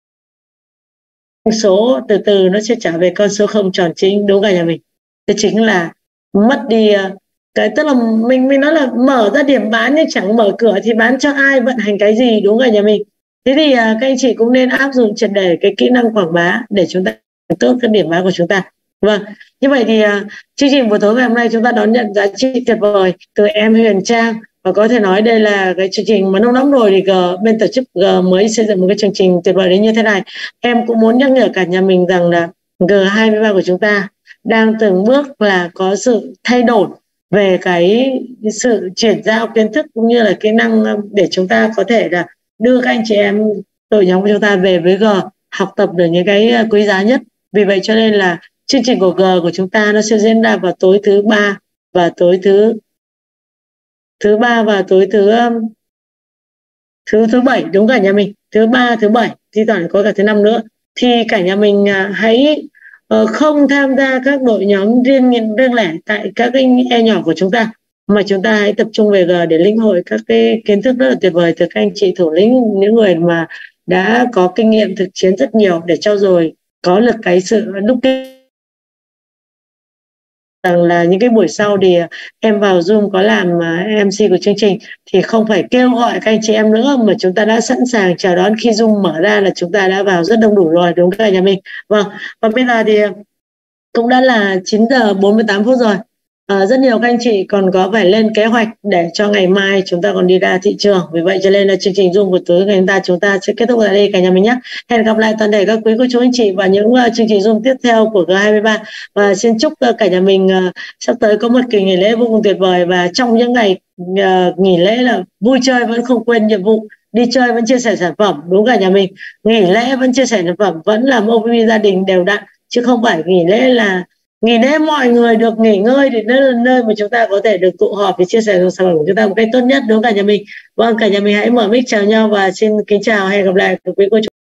Số từ từ nó sẽ trả về con số không tròn chính, đúng cả nhà mình. Thế chính là mất đi cái, tức là mình nói là mở ra điểm bán nhưng chẳng mở cửa thì bán cho ai, vận hành cái gì, đúng cả nhà mình. Thế thì các anh chị cũng nên áp dụng triệt để cái kỹ năng quảng bá để chúng ta tốt cái điểm bán của chúng ta. Vâng, như vậy thì chương trình buổi tối ngày hôm nay chúng ta đón nhận giá trị tuyệt vời từ em Huyền Trang, và có thể nói đây là cái chương trình mà lâu lắm rồi thì bên tổ chức mới xây dựng một cái chương trình tuyệt vời đến như thế này. Em cũng muốn nhắc nhở cả nhà mình rằng là G23 của chúng ta đang từng bước là có sự thay đổi về cái sự chuyển giao kiến thức cũng như là kỹ năng để chúng ta có thể là đưa các anh chị em đội nhóm của chúng ta về với G, học tập được những cái quý giá nhất. Vì vậy cho nên là chương trình của G của chúng ta nó sẽ diễn ra vào tối thứ ba và tối thứ bảy, đúng cả nhà mình. Thứ ba, thứ bảy, thi thoảng có cả thứ năm nữa. Thì cả nhà mình hãy không tham gia các đội nhóm riêng lẻ tại các cái e nhỏ của chúng ta, mà chúng ta hãy tập trung về G để lĩnh hội các cái kiến thức rất là tuyệt vời từ các anh chị thủ lĩnh, những người mà đã có kinh nghiệm thực chiến rất nhiều để trau dồi có được cái sự đúc kết. Rằng là những cái buổi sau thì em vào Zoom có làm MC của chương trình thì không phải kêu gọi các anh chị em nữa, mà chúng ta đã sẵn sàng chào đón khi Zoom mở ra là chúng ta đã vào rất đông đủ rồi, đúng cả nhà mình. Vâng, và bây giờ thì cũng đã là 9 giờ 48 phút rồi. Rất nhiều các anh chị còn có phải lên kế hoạch để cho ngày mai chúng ta còn đi ra thị trường. Vì vậy cho nên là chương trình Zoom của tối ngày hôm nay chúng ta sẽ kết thúc tại đây cả nhà mình nhé. Hẹn gặp lại toàn thể các quý cô chú anh chị và những chương trình Zoom tiếp theo của G23. Và xin chúc cả nhà mình sắp tới có một kỳ nghỉ lễ vô cùng tuyệt vời, và trong những ngày nghỉ lễ là vui chơi vẫn không quên nhiệm vụ, đi chơi vẫn chia sẻ sản phẩm, đúng cả nhà mình. Nghỉ lễ vẫn chia sẻ sản phẩm, vẫn làm OPP gia đình đều đặn, chứ không phải nghỉ lễ mọi người được nghỉ ngơi thì đây là nơi mà chúng ta có thể được tụ họp để chia sẻ sản phẩm của chúng ta một cách tốt nhất, đúng cả nhà mình. Vâng, cả nhà mình hãy mở mic chào nhau và xin kính chào, hẹn gặp lại quý cô chú.